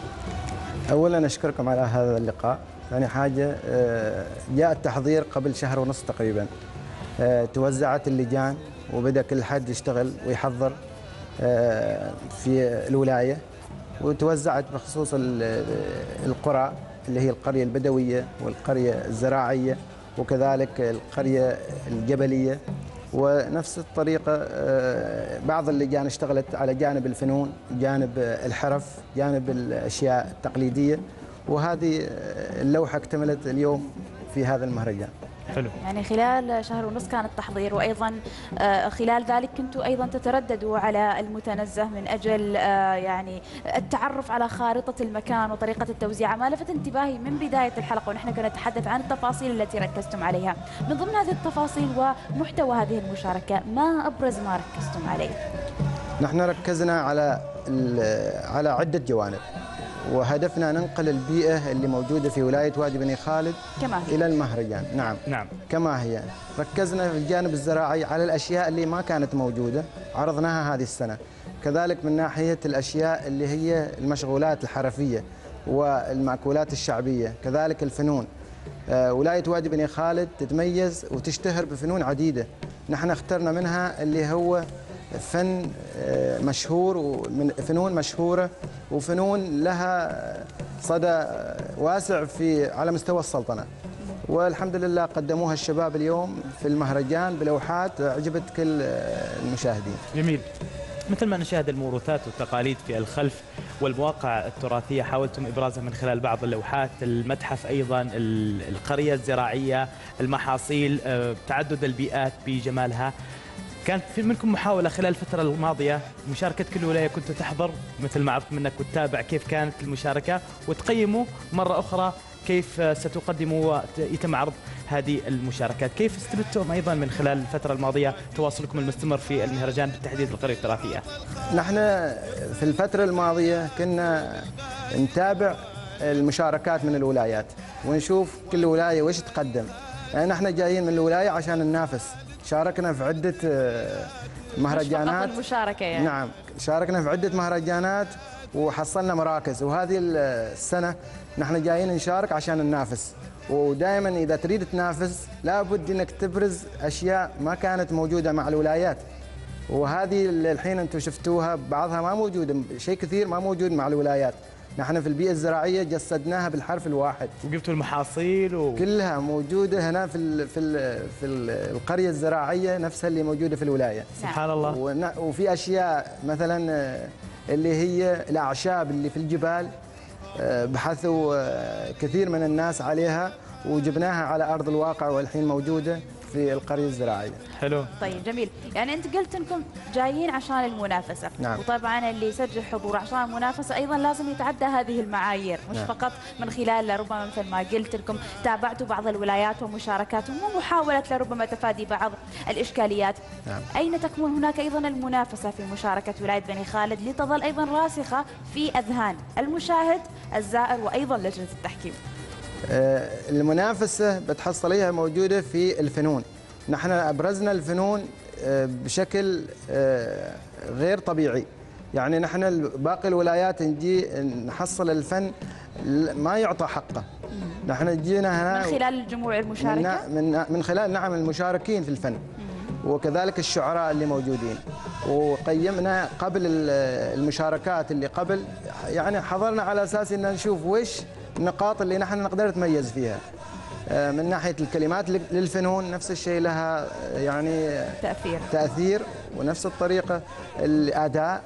أولا أشكركم على هذا اللقاء. ثاني حاجة جاء التحضير قبل شهر ونصف تقريبا، توزعت اللجان وبدأ كل حد يشتغل ويحضر في الولاية، وتوزعت بخصوص القرى اللي هي القرية البدوية والقرية الزراعية وكذلك القرية الجبلية. ونفس الطريقة بعض اللجان اشتغلت على جانب الفنون، جانب الحرف، جانب الأشياء التقليدية، وهذه اللوحة اكتملت اليوم في هذا المهرجان. حلو. يعني خلال شهر ونصف كان التحضير، وأيضا خلال ذلك كنتوا أيضا تترددوا على المتنزه من أجل يعني التعرف على خارطة المكان وطريقة التوزيع. ما لفت انتباهي من بداية الحلقة ونحن كنا نتحدث عن التفاصيل التي ركزتم عليها. من ضمن هذه التفاصيل ومحتوى هذه المشاركة، ما أبرز ما ركزتم عليه؟ نحن ركزنا على على عدة جوانب، وهدفنا ننقل البيئة اللي موجودة في ولاية وادي بني خالد كما هي إلى المهرجان. نعم نعم كما هي. ركزنا في الجانب الزراعي على الأشياء اللي ما كانت موجودة، عرضناها هذه السنة. كذلك من ناحية الأشياء اللي هي المشغولات الحرفية والمأكولات الشعبية، كذلك الفنون. آه ولاية وادي بني خالد تتميز وتشتهر بفنون عديدة، نحن اخترنا منها اللي هو فن مشهور وفنون مشهورة وفنون لها صدى واسع في على مستوى السلطنة، والحمد لله قدموها الشباب اليوم في المهرجان بلوحات عجبت كل المشاهدين. جميل. مثل ما نشاهد الموروثات والتقاليد في الخلف والمواقع التراثية حاولتم إبرازها من خلال بعض اللوحات، المتحف أيضا، القرية الزراعية، المحاصيل، تعدد البيئات بجمالها. كانت في منكم محاولة خلال الفترة الماضية مشاركة كل ولاية كنت تحضر مثل ما عرفت منك وتتابع كيف كانت المشاركة وتقيموا مرة أخرى كيف ستقدموا ويتم عرض هذه المشاركات. كيف استفدتم أيضا من خلال الفترة الماضية تواصلكم المستمر في المهرجان بالتحديد القرية التراثية؟ نحن في الفترة الماضية كنا نتابع المشاركات من الولايات ونشوف كل ولاية وش تقدم. يعني نحن جايين من الولاية عشان ننافس، شاركنا في عدة مهرجانات. مش فقط المشاركة يعني. نعم، شاركنا في عدة مهرجانات وحصلنا مراكز، وهذه السنة نحن جايين نشارك عشان ننافس. ودائما إذا تريد تنافس لابد أنك تبرز أشياء ما كانت موجودة مع الولايات، وهذه الحين أنتم شفتوها بعضها ما موجودة، شيء كثير ما موجود مع الولايات. نحن في البيئة الزراعية جسدناها بالحرف الواحد، وجبتوا المحاصيل و... كلها موجودة هنا في ال في ال في ال القرية الزراعية نفسها اللي موجودة في الولاية. سبحان الله. وفي أشياء مثلا اللي هي الأعشاب اللي في الجبال. بحثوا كثير من الناس عليها وجبناها على أرض الواقع والحين موجودة في القرية الزراعية. حلو. طيب جميل، يعني أنت قلت أنكم جايين عشان المنافسة. نعم. وطبعا اللي يسجل حضور عشان المنافسة أيضا لازم يتعدى هذه المعايير، مش نعم. فقط من خلال لربما مثل ما قلت لكم تابعتوا بعض الولايات ومشاركاتهم ومحاولة لربما تفادي بعض الإشكاليات. نعم. أين تكمن هناك أيضا المنافسة في مشاركة ولاية بني خالد لتظل أيضا راسخة في أذهان المشاهد الزائر وأيضا لجنة التحكيم؟ المنافسة بتحصليها موجودة في الفنون. نحن أبرزنا الفنون بشكل غير طبيعي، يعني نحن باقي الولايات نجي نحصل الفن ما يعطى حقه. نحن جينا هنا من خلال الجموع المشاركة، من, من, من خلال نعم المشاركين في الفن وكذلك الشعراء اللي موجودين. وقيمنا قبل المشاركات اللي قبل، يعني حضرنا على أساس أن نشوف وش النقاط اللي نحن نقدر نتميز فيها من ناحية الكلمات للفنون. نفس الشيء لها يعني تأثير تأثير ونفس الطريقة الأداء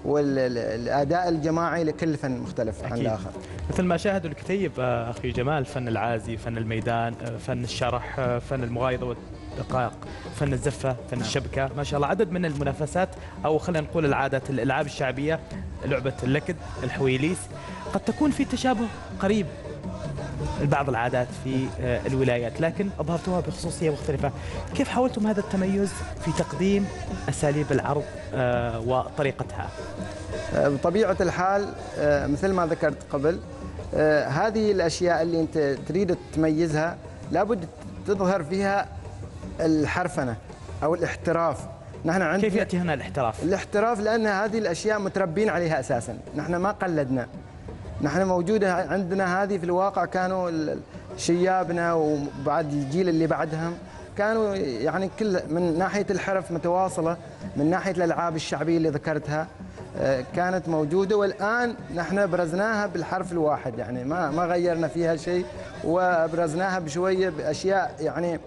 والأداء الجماعي لكل فن مختلف عن الآخر. مثل ما شاهدوا الكتيب أخي جمال، فن العازي، فن الميدان، فن الشرح، فن المغايضة والدقائق، فن الزفة، فن الشبكة، ما شاء الله عدد من المنافسات، أو خلينا نقول العادات، الألعاب الشعبية، لعبة اللكد، الحويليس. قد تكون في تشابه قريب بعض العادات في الولايات، لكن أظهرتوها بخصوصية مختلفة. كيف حاولتم هذا التميز في تقديم أساليب العرض وطريقتها؟ بطبيعة الحال مثل ما ذكرت قبل، هذه الأشياء اللي أنت تريد تميزها لابد تظهر فيها الحرفنة أو الاحتراف. نحن عندنا كيف يأتي هنا الاحتراف؟ الاحتراف لأن هذه الأشياء متربين عليها أساساً، نحن ما قلدنا. نحن موجودة عندنا هذه في الواقع، كانوا شيابنا وبعد الجيل اللي بعدهم كانوا يعني كل من ناحية الحرف متواصلة، من ناحية الألعاب الشعبية اللي ذكرتها كانت موجودة، والآن نحن برزناها بالحرف الواحد، يعني ما ما غيرنا فيها شيء وابرزناها بشوية بأشياء، يعني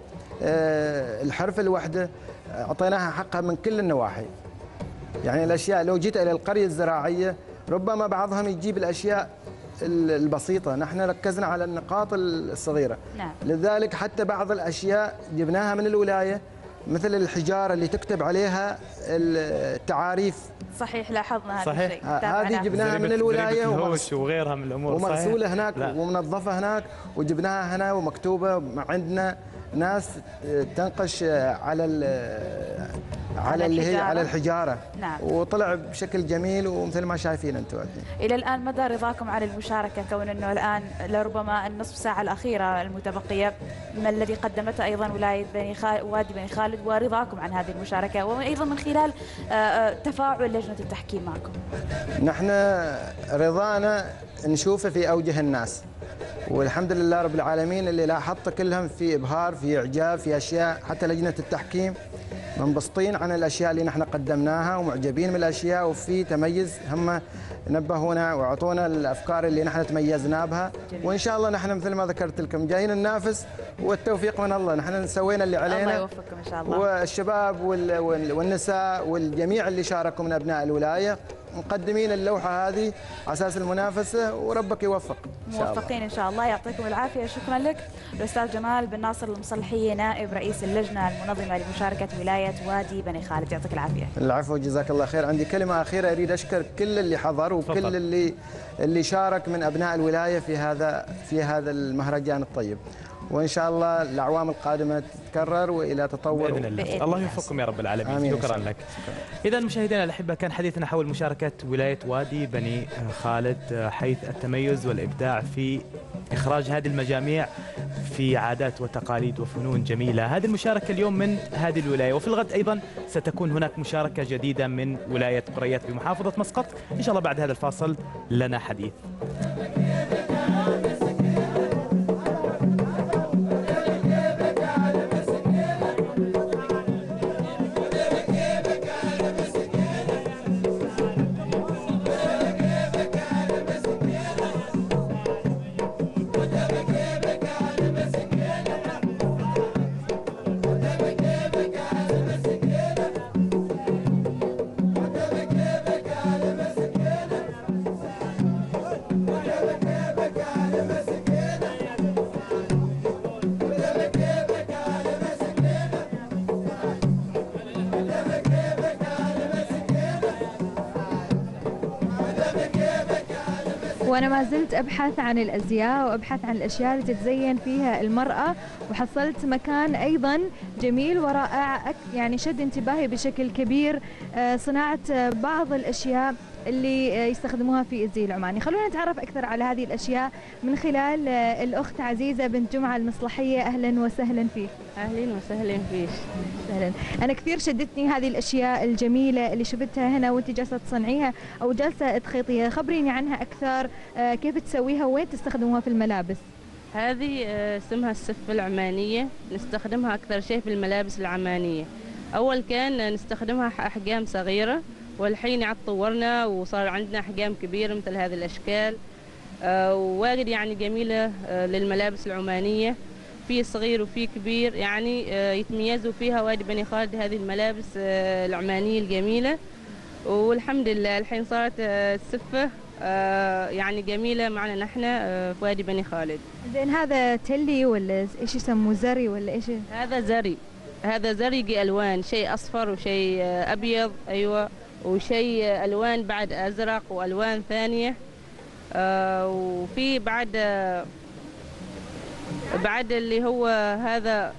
الحرف الوحدة أعطيناها حقها من كل النواحي. يعني الأشياء لو جيت إلى القرية الزراعية ربما بعضهم يجيب الأشياء البسيطة، نحن ركزنا على النقاط الصغيرة. نعم. لذلك حتى بعض الأشياء جبناها من الولاية، مثل الحجارة اللي تكتب عليها التعاريف. صحيح، لاحظنا هذا صحيح. الشيء. هذه جبناها من الولاية وغيرها من الأمور، ومغسولة هناك لا. ومنظفة هناك وجبناها هنا ومكتوبة. عندنا ناس تنقش على على اللي هي على الحجارة. نعم. وطلع بشكل جميل ومثل ما شايفين انتم الحين. الى الان مدى رضاكم عن المشاركه، كون انه الان لربما النصف ساعه الاخيره المتبقيه ما الذي قدمته ايضا ولايه بني خالد وادي بني خالد، ورضاكم عن هذه المشاركه وايضا من خلال تفاعل لجنه التحكيم معكم؟ نحن رضانا نشوفه في اوجه الناس، والحمد لله رب العالمين اللي لاحظت كلهم في ابهار، في اعجاب، في اشياء. حتى لجنه التحكيم منبسطين عن الاشياء اللي نحن قدمناها ومعجبين من الاشياء، وفي تميز هم نبهونا واعطونا الافكار اللي نحن تميزنا بها. وان شاء الله نحن مثل ما ذكرت لكم جايين ننافس والتوفيق من الله. نحن سوينا اللي علينا، الله يوفقكم ان شاء الله. والشباب والنساء والجميع اللي شاركوا من ابناء الولايه مقدمين اللوحه هذه على اساس المنافسه، وربك يوفق ان شاء الله. موفقين ان شاء الله، يعطيكم العافيه. شكرا لك الاستاذ جمال بن ناصر المصلحي، نائب رئيس اللجنه المنظمه لمشاركه ولايه وادي بني خالد. يعطيك العافيه. العفو، جزاك الله خير. عندي كلمه اخيره اريد اشكر كل اللي حضر وكل فضل. اللي اللي شارك من ابناء الولايه في هذا في هذا المهرجان الطيب، وان شاء الله الاعوام القادمه تتكرر والى تطور باذن الله. بإذن الله يوفقكم يا رب العالمين. شكرا لك. اذا مشاهدينا الاحبه، كان حديثنا حول مشاركه ولايه وادي بني خالد، حيث التميز والابداع في اخراج هذه المجاميع في عادات وتقاليد وفنون جميله. هذه المشاركه اليوم من هذه الولايه، وفي الغد ايضا ستكون هناك مشاركه جديده من ولايه قريات بمحافظه مسقط. ان شاء الله بعد هذا الفاصل لنا حديث. وأنا ما زلت أبحث عن الأزياء وأبحث عن الأشياء اللي تتزين فيها المرأة، وحصلت مكان أيضا جميل ورائع يعني شد انتباهي بشكل كبير، صناعة بعض الأشياء اللي يستخدموها في الزي العماني. خلونا نتعرف أكثر على هذه الأشياء من خلال الأخت عزيزة بنت جمعة المصلحية. أهلا وسهلا فيك. أهلا وسهلا فيك. أهلا. أنا كثير شدتني هذه الأشياء الجميلة اللي شفتها هنا وأنت جالسة تصنعيها أو جالسة تخيطيها، خبريني عنها أكثر، كيف تسويها وين تستخدموها في الملابس؟ هذه اسمها السفة العمانية، نستخدمها أكثر شيء في الملابس العمانية. أول كان نستخدمها أحجام صغيرة، والحين عاد طورنا وصار عندنا أحجام كبيرة مثل هذه الأشكال، آه وواجد يعني جميلة آه للملابس العمانية، في صغير وفي كبير، يعني آه يتميزوا فيها وادي بني خالد هذه الملابس آه العمانية الجميلة. والحمد لله الحين صارت آه السفة آه يعني جميلة معنا نحن آه في وادي بني خالد. زين هذا تلي ولا ايش يسموه، زري ولا ايش؟ هذا زري، هذا زري ألوان، شيء أصفر وشيء آه أبيض، أيوة، وشيء ألوان بعد أزرق وألوان ثانية، آه وفي بعد آه بعد اللي هو هذا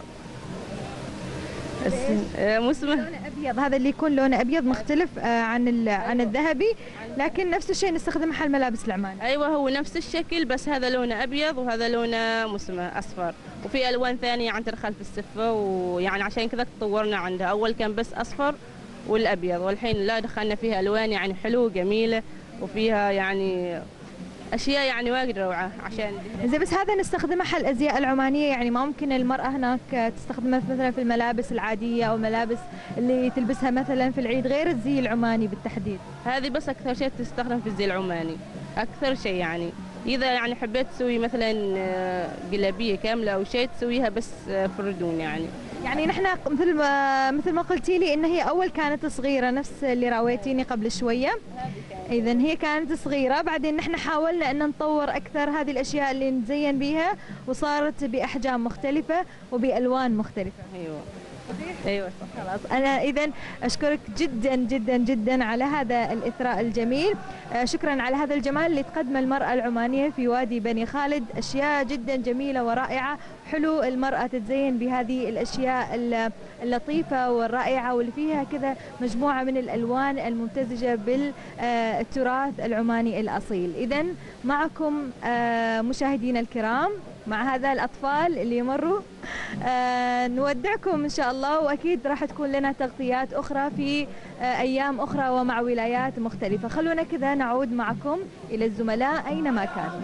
مسمى لونه أبيض، هذا اللي يكون لونه أبيض مختلف آه عن عن الذهبي، لكن نفس الشيء نستخدمه حال الملابس العمانية. أيوة هو نفس الشكل، بس هذا لونه أبيض وهذا لونه مسمى أصفر، وفي ألوان ثانية عن تدخل في السفة، ويعني عشان كذا تطورنا عندها. أول كان بس أصفر والأبيض، والحين لا دخلنا فيها ألوان يعني حلوة جميلة، وفيها يعني أشياء يعني واجد روعة. عشان زي بس هذا نستخدمه حل الأزياء العمانية، يعني ما ممكن المرأة هناك تستخدمها مثلا في الملابس العادية أو الملابس اللي تلبسها مثلا في العيد غير الزي العماني بالتحديد؟ هذه بس أكثر شيء تستخدم في الزي العماني، أكثر شيء يعني. إذا يعني حبيت تسوي مثلا جلابية كاملة أو شيء تسويها بس في الردون يعني. يعني نحن مثل ما مثل ما قلتي لي ان هي اول كانت صغيره نفس اللي راويتيني قبل شويه، اذا هي كانت صغيره، بعدين نحن حاولنا ان نطور اكثر هذه الاشياء اللي نزين بيها، وصارت باحجام مختلفه وبالوان مختلفه. ايوه ايوه خلاص. انا اذا اشكرك جدا جدا جدا على هذا الاثراء الجميل، شكرا على هذا الجمال اللي تقدمه المراه العمانيه في وادي بني خالد، اشياء جدا جميله ورائعه، حلو المراه تتزين بهذه الاشياء اللطيفه والرائعه واللي فيها كذا مجموعه من الالوان الممتزجه بالتراث العماني الاصيل. اذا معكم مشاهدينا الكرام مع هذا الأطفال اللي يمروا، آه نودعكم إن شاء الله، وأكيد راح تكون لنا تغطيات أخرى في آه أيام أخرى ومع ولايات مختلفة. خلونا كذا نعود معكم إلى الزملاء أينما كانوا.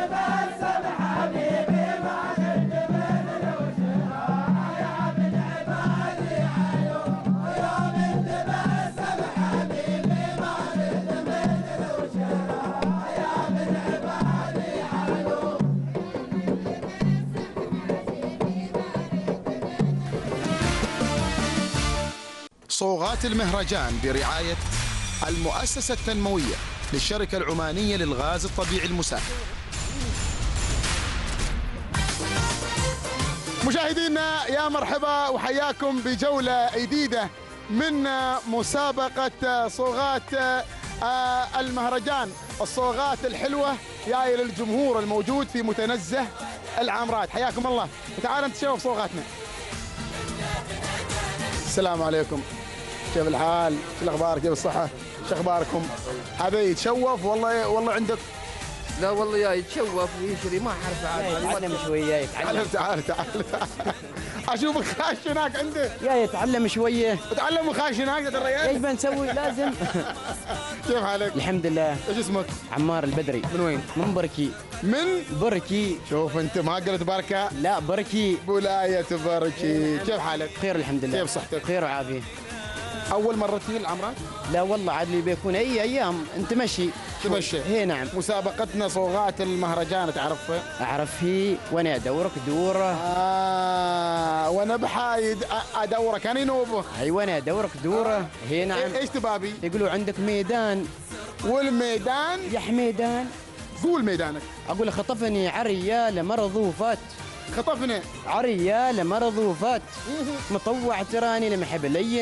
صوغات المهرجان برعاية المؤسسة التنموية للشركة العمانية للغاز الطبيعي المسال. مشاهدينا يا مرحبا وحياكم بجولة جديدة من مسابقة صوغات المهرجان، الصوغات الحلوة جاية للجمهور الموجود في متنزه العامرات. حياكم الله، وتعالوا نتشوف صوغاتنا. السلام عليكم، كيف الحال؟ شو الاخبار؟ كيف الصحة؟ شو اخباركم؟ هذا يتشوف والله والله عندك؟ لا والله يا يتشوف ويشري ما اعرف عاد. يتعلم شوية يتعلم. تعال تعال تعال اشوفك خاش هناك عنده. يا يتعلم شوية. تعلم وخاش هناك يا الريال. ايش بنسوي لازم. كيف حالك؟ الحمد لله. ايش اسمك؟ عمار البدري. من وين؟ من بركي. من بركي. شوف انت ما قلت بركة؟ لا بركي. ولاية بركي. كيف حالك؟ خير الحمد لله. كيف صحتك؟ خير وعافية. أول مرة تجي العمرات؟ لا والله عاد لي بيكون أي أيام أنت مشي. تمشي؟ هي نعم. مسابقتنا صوغات المهرجان تعرفها؟ أعرف هي وأنا أدورك دوره. آه وأنا بحايد أدورك أنا نوبه. أيوة أنا أدورك دوره. آه. هي نعم. إيش تبابي؟ يقولوا عندك ميدان. والميدان؟ يا حميدان. قول ميدانك. أقول خطفني عريال مرض وفات. خطفني عريال مرض وفات. مطوع تراني لمحب لين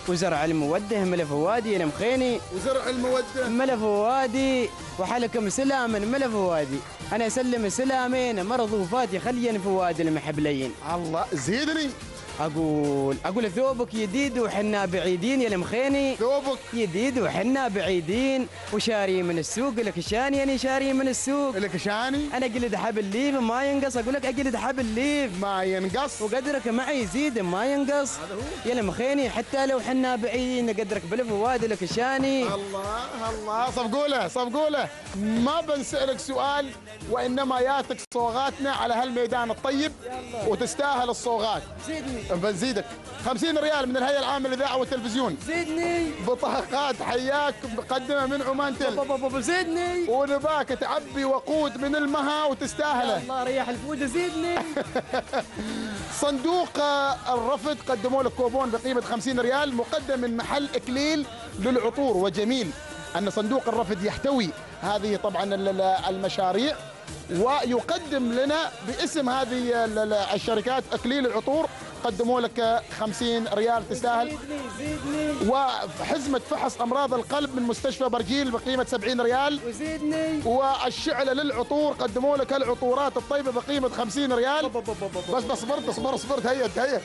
وزرع الموده ملف وادي المخيني وزرع الموده ملف وادي وحلكم سلام ملف وادي. انا اسلم سلامين مرضوفات خليا في وادي المحبلين. الله زيدني. اقول اقول ثوبك جديد وحنا بعيدين يا المخيني. ثوبك جديد وحنا بعيدين وشاري من السوق. لك شاني انا شاري من السوق. لك شاني انا اجلد حبل ليف ما ينقص. اقول لك اجلد حبل ليف ما ينقص وقدرك معي يزيد ما ينقص. يا المخيني حتى لو حنا بعيدين قدرك بالفواد. لك شاني. الله الله صفقوا له صفقوا له. ما بنسألك سؤال وانما ياتك صوغاتنا على هالميدان الطيب وتستاهل الصوغات. زيدني بنزيدك خمسين ريال من الهيئة العامة للإذاعة والتلفزيون. زيدني بطاقات حياك مقدمة من عمان تل. زيدني ونباك تعبي وقود من المها وتستاهله. الله ريح الفود. زيدني صندوق الرفد قدموا لك كوبون بقيمة خمسين ريال مقدم من محل إكليل للعطور. وجميل أن صندوق الرفد يحتوي هذه طبعا المشاريع ويقدم لنا باسم هذه الشركات إكليل العطور. قدموا لك خمسين ريال تستاهل. زيدني وحزمة فحص أمراض القلب من مستشفى برجيل بقيمة سبعين ريال. وزيدني والشعلة للعطور قدموا لك العطورات الطيبة بقيمة خمسين ريال. بس بس صبرت صبرت صبرت هيت هيت.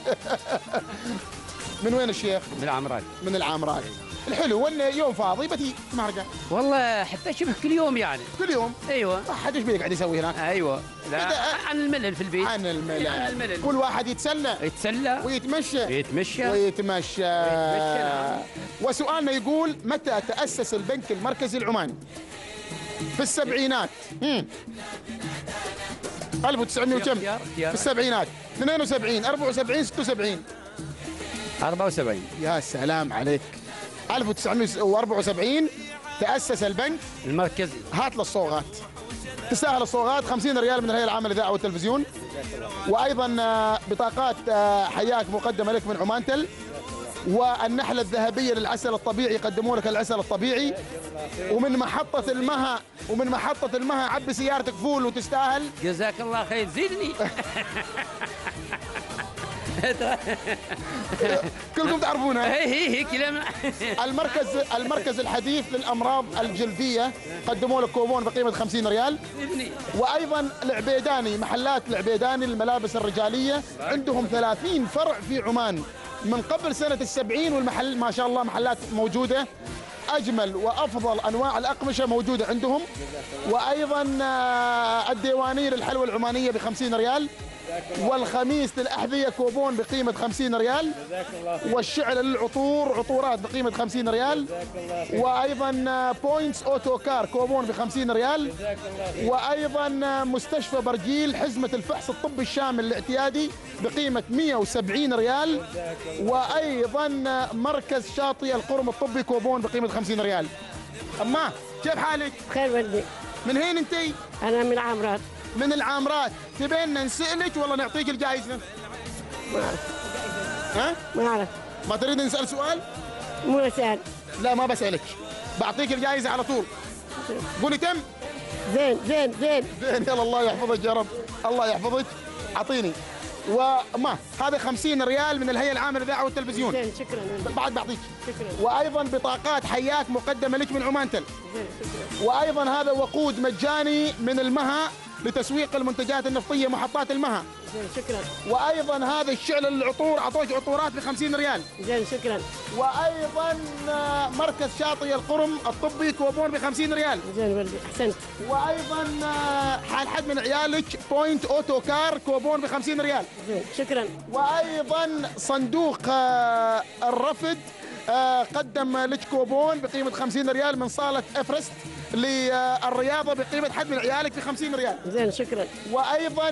من وين الشيخ؟ من العمران. من العمران. الحلو وانه يوم فاضي بتي مهرجان. والله حتى شبه كل يوم يعني. كل يوم؟ ايوه. احد ايش بيك قاعد يسوي هناك؟ ايوه. لا عن الملل في البيت. عن الملل. عن الملل. كل واحد يتسلى. يتسلى ويتمشى. يتمشى. ويتمشى. ويتمشى. وسؤالنا يقول متى تأسس البنك المركزي العماني؟ في السبعينات. امم ألف وتسعمائة وكم؟ في السبعينات. اثنين وسبعين، أربعة وسبعين، ستة وسبعين. أربعة وسبعين. يا سلام عليك. ألف وتسعمائة وأربعة وسبعين تأسس البنك المركزي. هات له الصوغات. تستاهل الصوغات. خمسين ريال من الهيئة العامة للإذاعة والتلفزيون. وأيضا بطاقات حياك مقدمة لك من عمان تل. والنحلة الذهبية للعسل الطبيعي يقدموا لك العسل الطبيعي. ومن محطة المها ومن محطة المها عبي سيارتك فول وتستاهل. جزاك الله خير. زيدني. كلكم تعرفونها. هي هي هي كلام. المركز المركز الحديث للامراض الجلديه قدموا لك كوبون بقيمه خمسين ريال. وايضا العبيداني محلات العبيداني للملابس الرجاليه عندهم ثلاثين فرع في عمان من قبل سنه السبعين والمحل ما شاء الله محلات موجوده. اجمل وافضل انواع الاقمشه موجوده عندهم. وايضا الديوانيه للحلوى العمانيه ب خمسين ريال. والخميس للأحذية كوبون بقيمة خمسين ريال. والشعلة للعطور عطورات بقيمة خمسين ريال. وأيضا بوينتس أوتو كار كوبون بخمسين ريال. وأيضا مستشفى برجيل حزمة الفحص الطبي الشامل الاعتيادي بقيمة مئة وسبعين ريال. وأيضا مركز شاطئ القرم الطبي كوبون بقيمة خمسين ريال. أما كيف حالك؟ خير ولدي. من هين انتي؟ أنا من العامرات. من العامرات. تبين نسألك ولا نعطيك الجائزة؟ ما أعرف. ها؟ ما أعرف. ما تريد نسأل سؤال؟ مو أسأل. لا ما بسألك. بعطيك الجائزة على طول. قولي كم؟ زين زين زين. زين يلا الله يحفظك يا رب. الله يحفظك. أعطيني. وما هذا خمسين ريال من الهيئة العامة للإذاعة والتلفزيون. زين شكرا. بعد بعطيك. شكرا. وأيضا بطاقات حياك مقدمة لك من عمان تل. زين شكرا. وأيضا هذا وقود مجاني من المها لتسويق المنتجات النفطية محطات المها. زين شكرا. وايضا هذا الشعل للعطور اعطوك عطورات ب خمسين ريال. زين شكرا. وايضا مركز شاطئ القرم الطبي كوبون ب خمسين ريال. زين ولدي احسنت. وايضا حال حد من عيالك بوينت اوتو كار كوبون ب خمسين ريال. زين شكرا. وايضا صندوق الرفد قدم لك كوبون بقيمه خمسين ريال من صاله افرست للرياضه بقيمه حد من عيالك ب خمسين ريال. زين شكرا. وايضا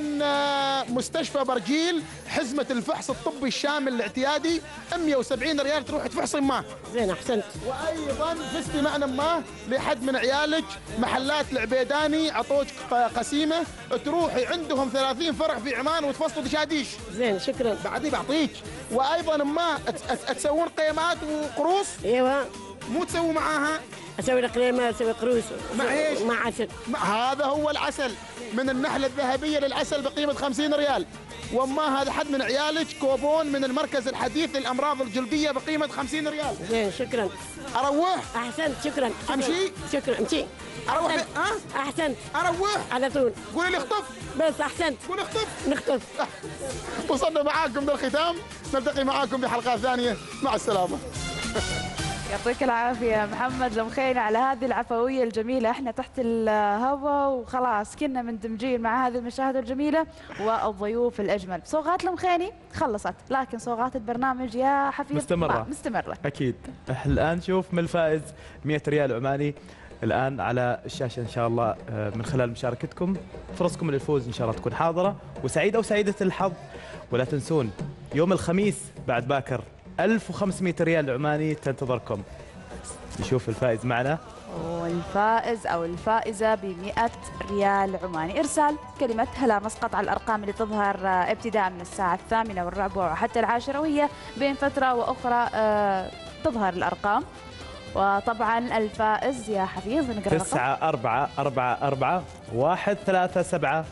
مستشفى برجيل حزمه الفحص الطبي الشامل الاعتيادي مئة وسبعين ريال تروح تفحصي ماه. زين احسنت. وايضا فزتي معنا ماه لحد من عيالك. محلات العبيداني عطوك قسيمه تروحي عندهم ثلاثين فرع في عمان وتفصلوا دشاديش. زين شكرا. بعدي بعطيك. وايضا ما تسوون قيمات وقروص. ايوه. مو تسووا معاها اسوي له كريمه، اسوي قروش مع ايش؟ مع عسل. هذا هو العسل من النحله الذهبيه للعسل بقيمه خمسين ريال. وما هذا حد من عيالك كوبون من المركز الحديث للامراض الجلديه بقيمه خمسين ريال. زين شكرا. اروح؟ احسنت شكرا. امشي؟ شكرا امشي. اروح؟ ها؟ احسنت. اروح؟ على طول. قولي لي اخطف. بس احسنت. قولي اخطف. نخطف. وصلنا معاكم للختام، نلتقي معاكم بحلقات ثانيه، مع السلامه. يعطيك العافية محمد المخيني على هذه العفوية الجميلة. احنا تحت الهواء وخلاص كنا مندمجين مع هذه المشاهد الجميلة والضيوف الأجمل. صوغات المخيني خلصت، لكن صوغات البرنامج يا حفيظ مستمرة مستمرة أكيد. الآن نشوف من الفائز مئة ريال عماني الآن على الشاشة إن شاء الله من خلال مشاركتكم. فرصكم للفوز إن شاء الله تكون حاضرة وسعيدة وسعيدة الحظ. ولا تنسون يوم الخميس بعد باكر ألف وخمسمئة ريال عماني تنتظركم. نشوف الفائز معنا. والفائز أو الفائزة بمئة ريال عماني. إرسال كلمة هلا مسقط على الأرقام اللي تظهر ابتداء من الساعة الثامنة والربع وحتى العاشرة، وهي بين فترة وأخرى تظهر الأرقام. وطبعا الفائز يا حفيظ نقرأ تسعة أربعة أربعة أربعة واحد ثلاثة سبعة.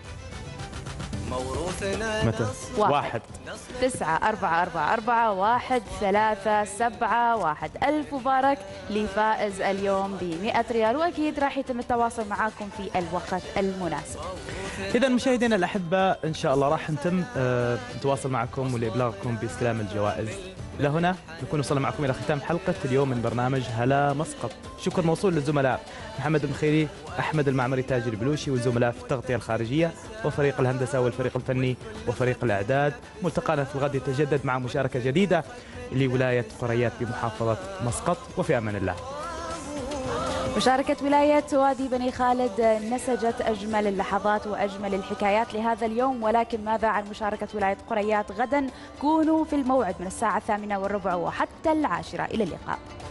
موروثنا متى؟ واحد تسعة أربعة أربعة أربعة واحد ثلاثة سبعة واحد. ألف مبارك لفائز اليوم بمئة ريال، وأكيد راح يتم التواصل معاكم في الوقت المناسب. إذا مشاهدينا الأحبة إن شاء الله راح نتم أه نتواصل معكم ولإبلاغكم باستلام الجوائز. إلى هنا نكون وصلنا معكم إلى ختام حلقة اليوم من برنامج هلا مسقط. شكر موصول للزملاء محمد المخيري، أحمد المعمري، تاجر البلوشي، والزملاء في التغطية الخارجية وفريق الهندسة والفريق الفني وفريق الإعداد. ملتقانا في الغد يتجدد مع مشاركة جديدة لولاية قريات بمحافظة مسقط، وفي أمان الله. مشاركة ولاية وادي بني خالد نسجت أجمل اللحظات وأجمل الحكايات لهذا اليوم، ولكن ماذا عن مشاركة ولاية قريات غدا؟ كونوا في الموعد من الساعة الثامنة والربع وحتى العاشرة. إلى اللقاء.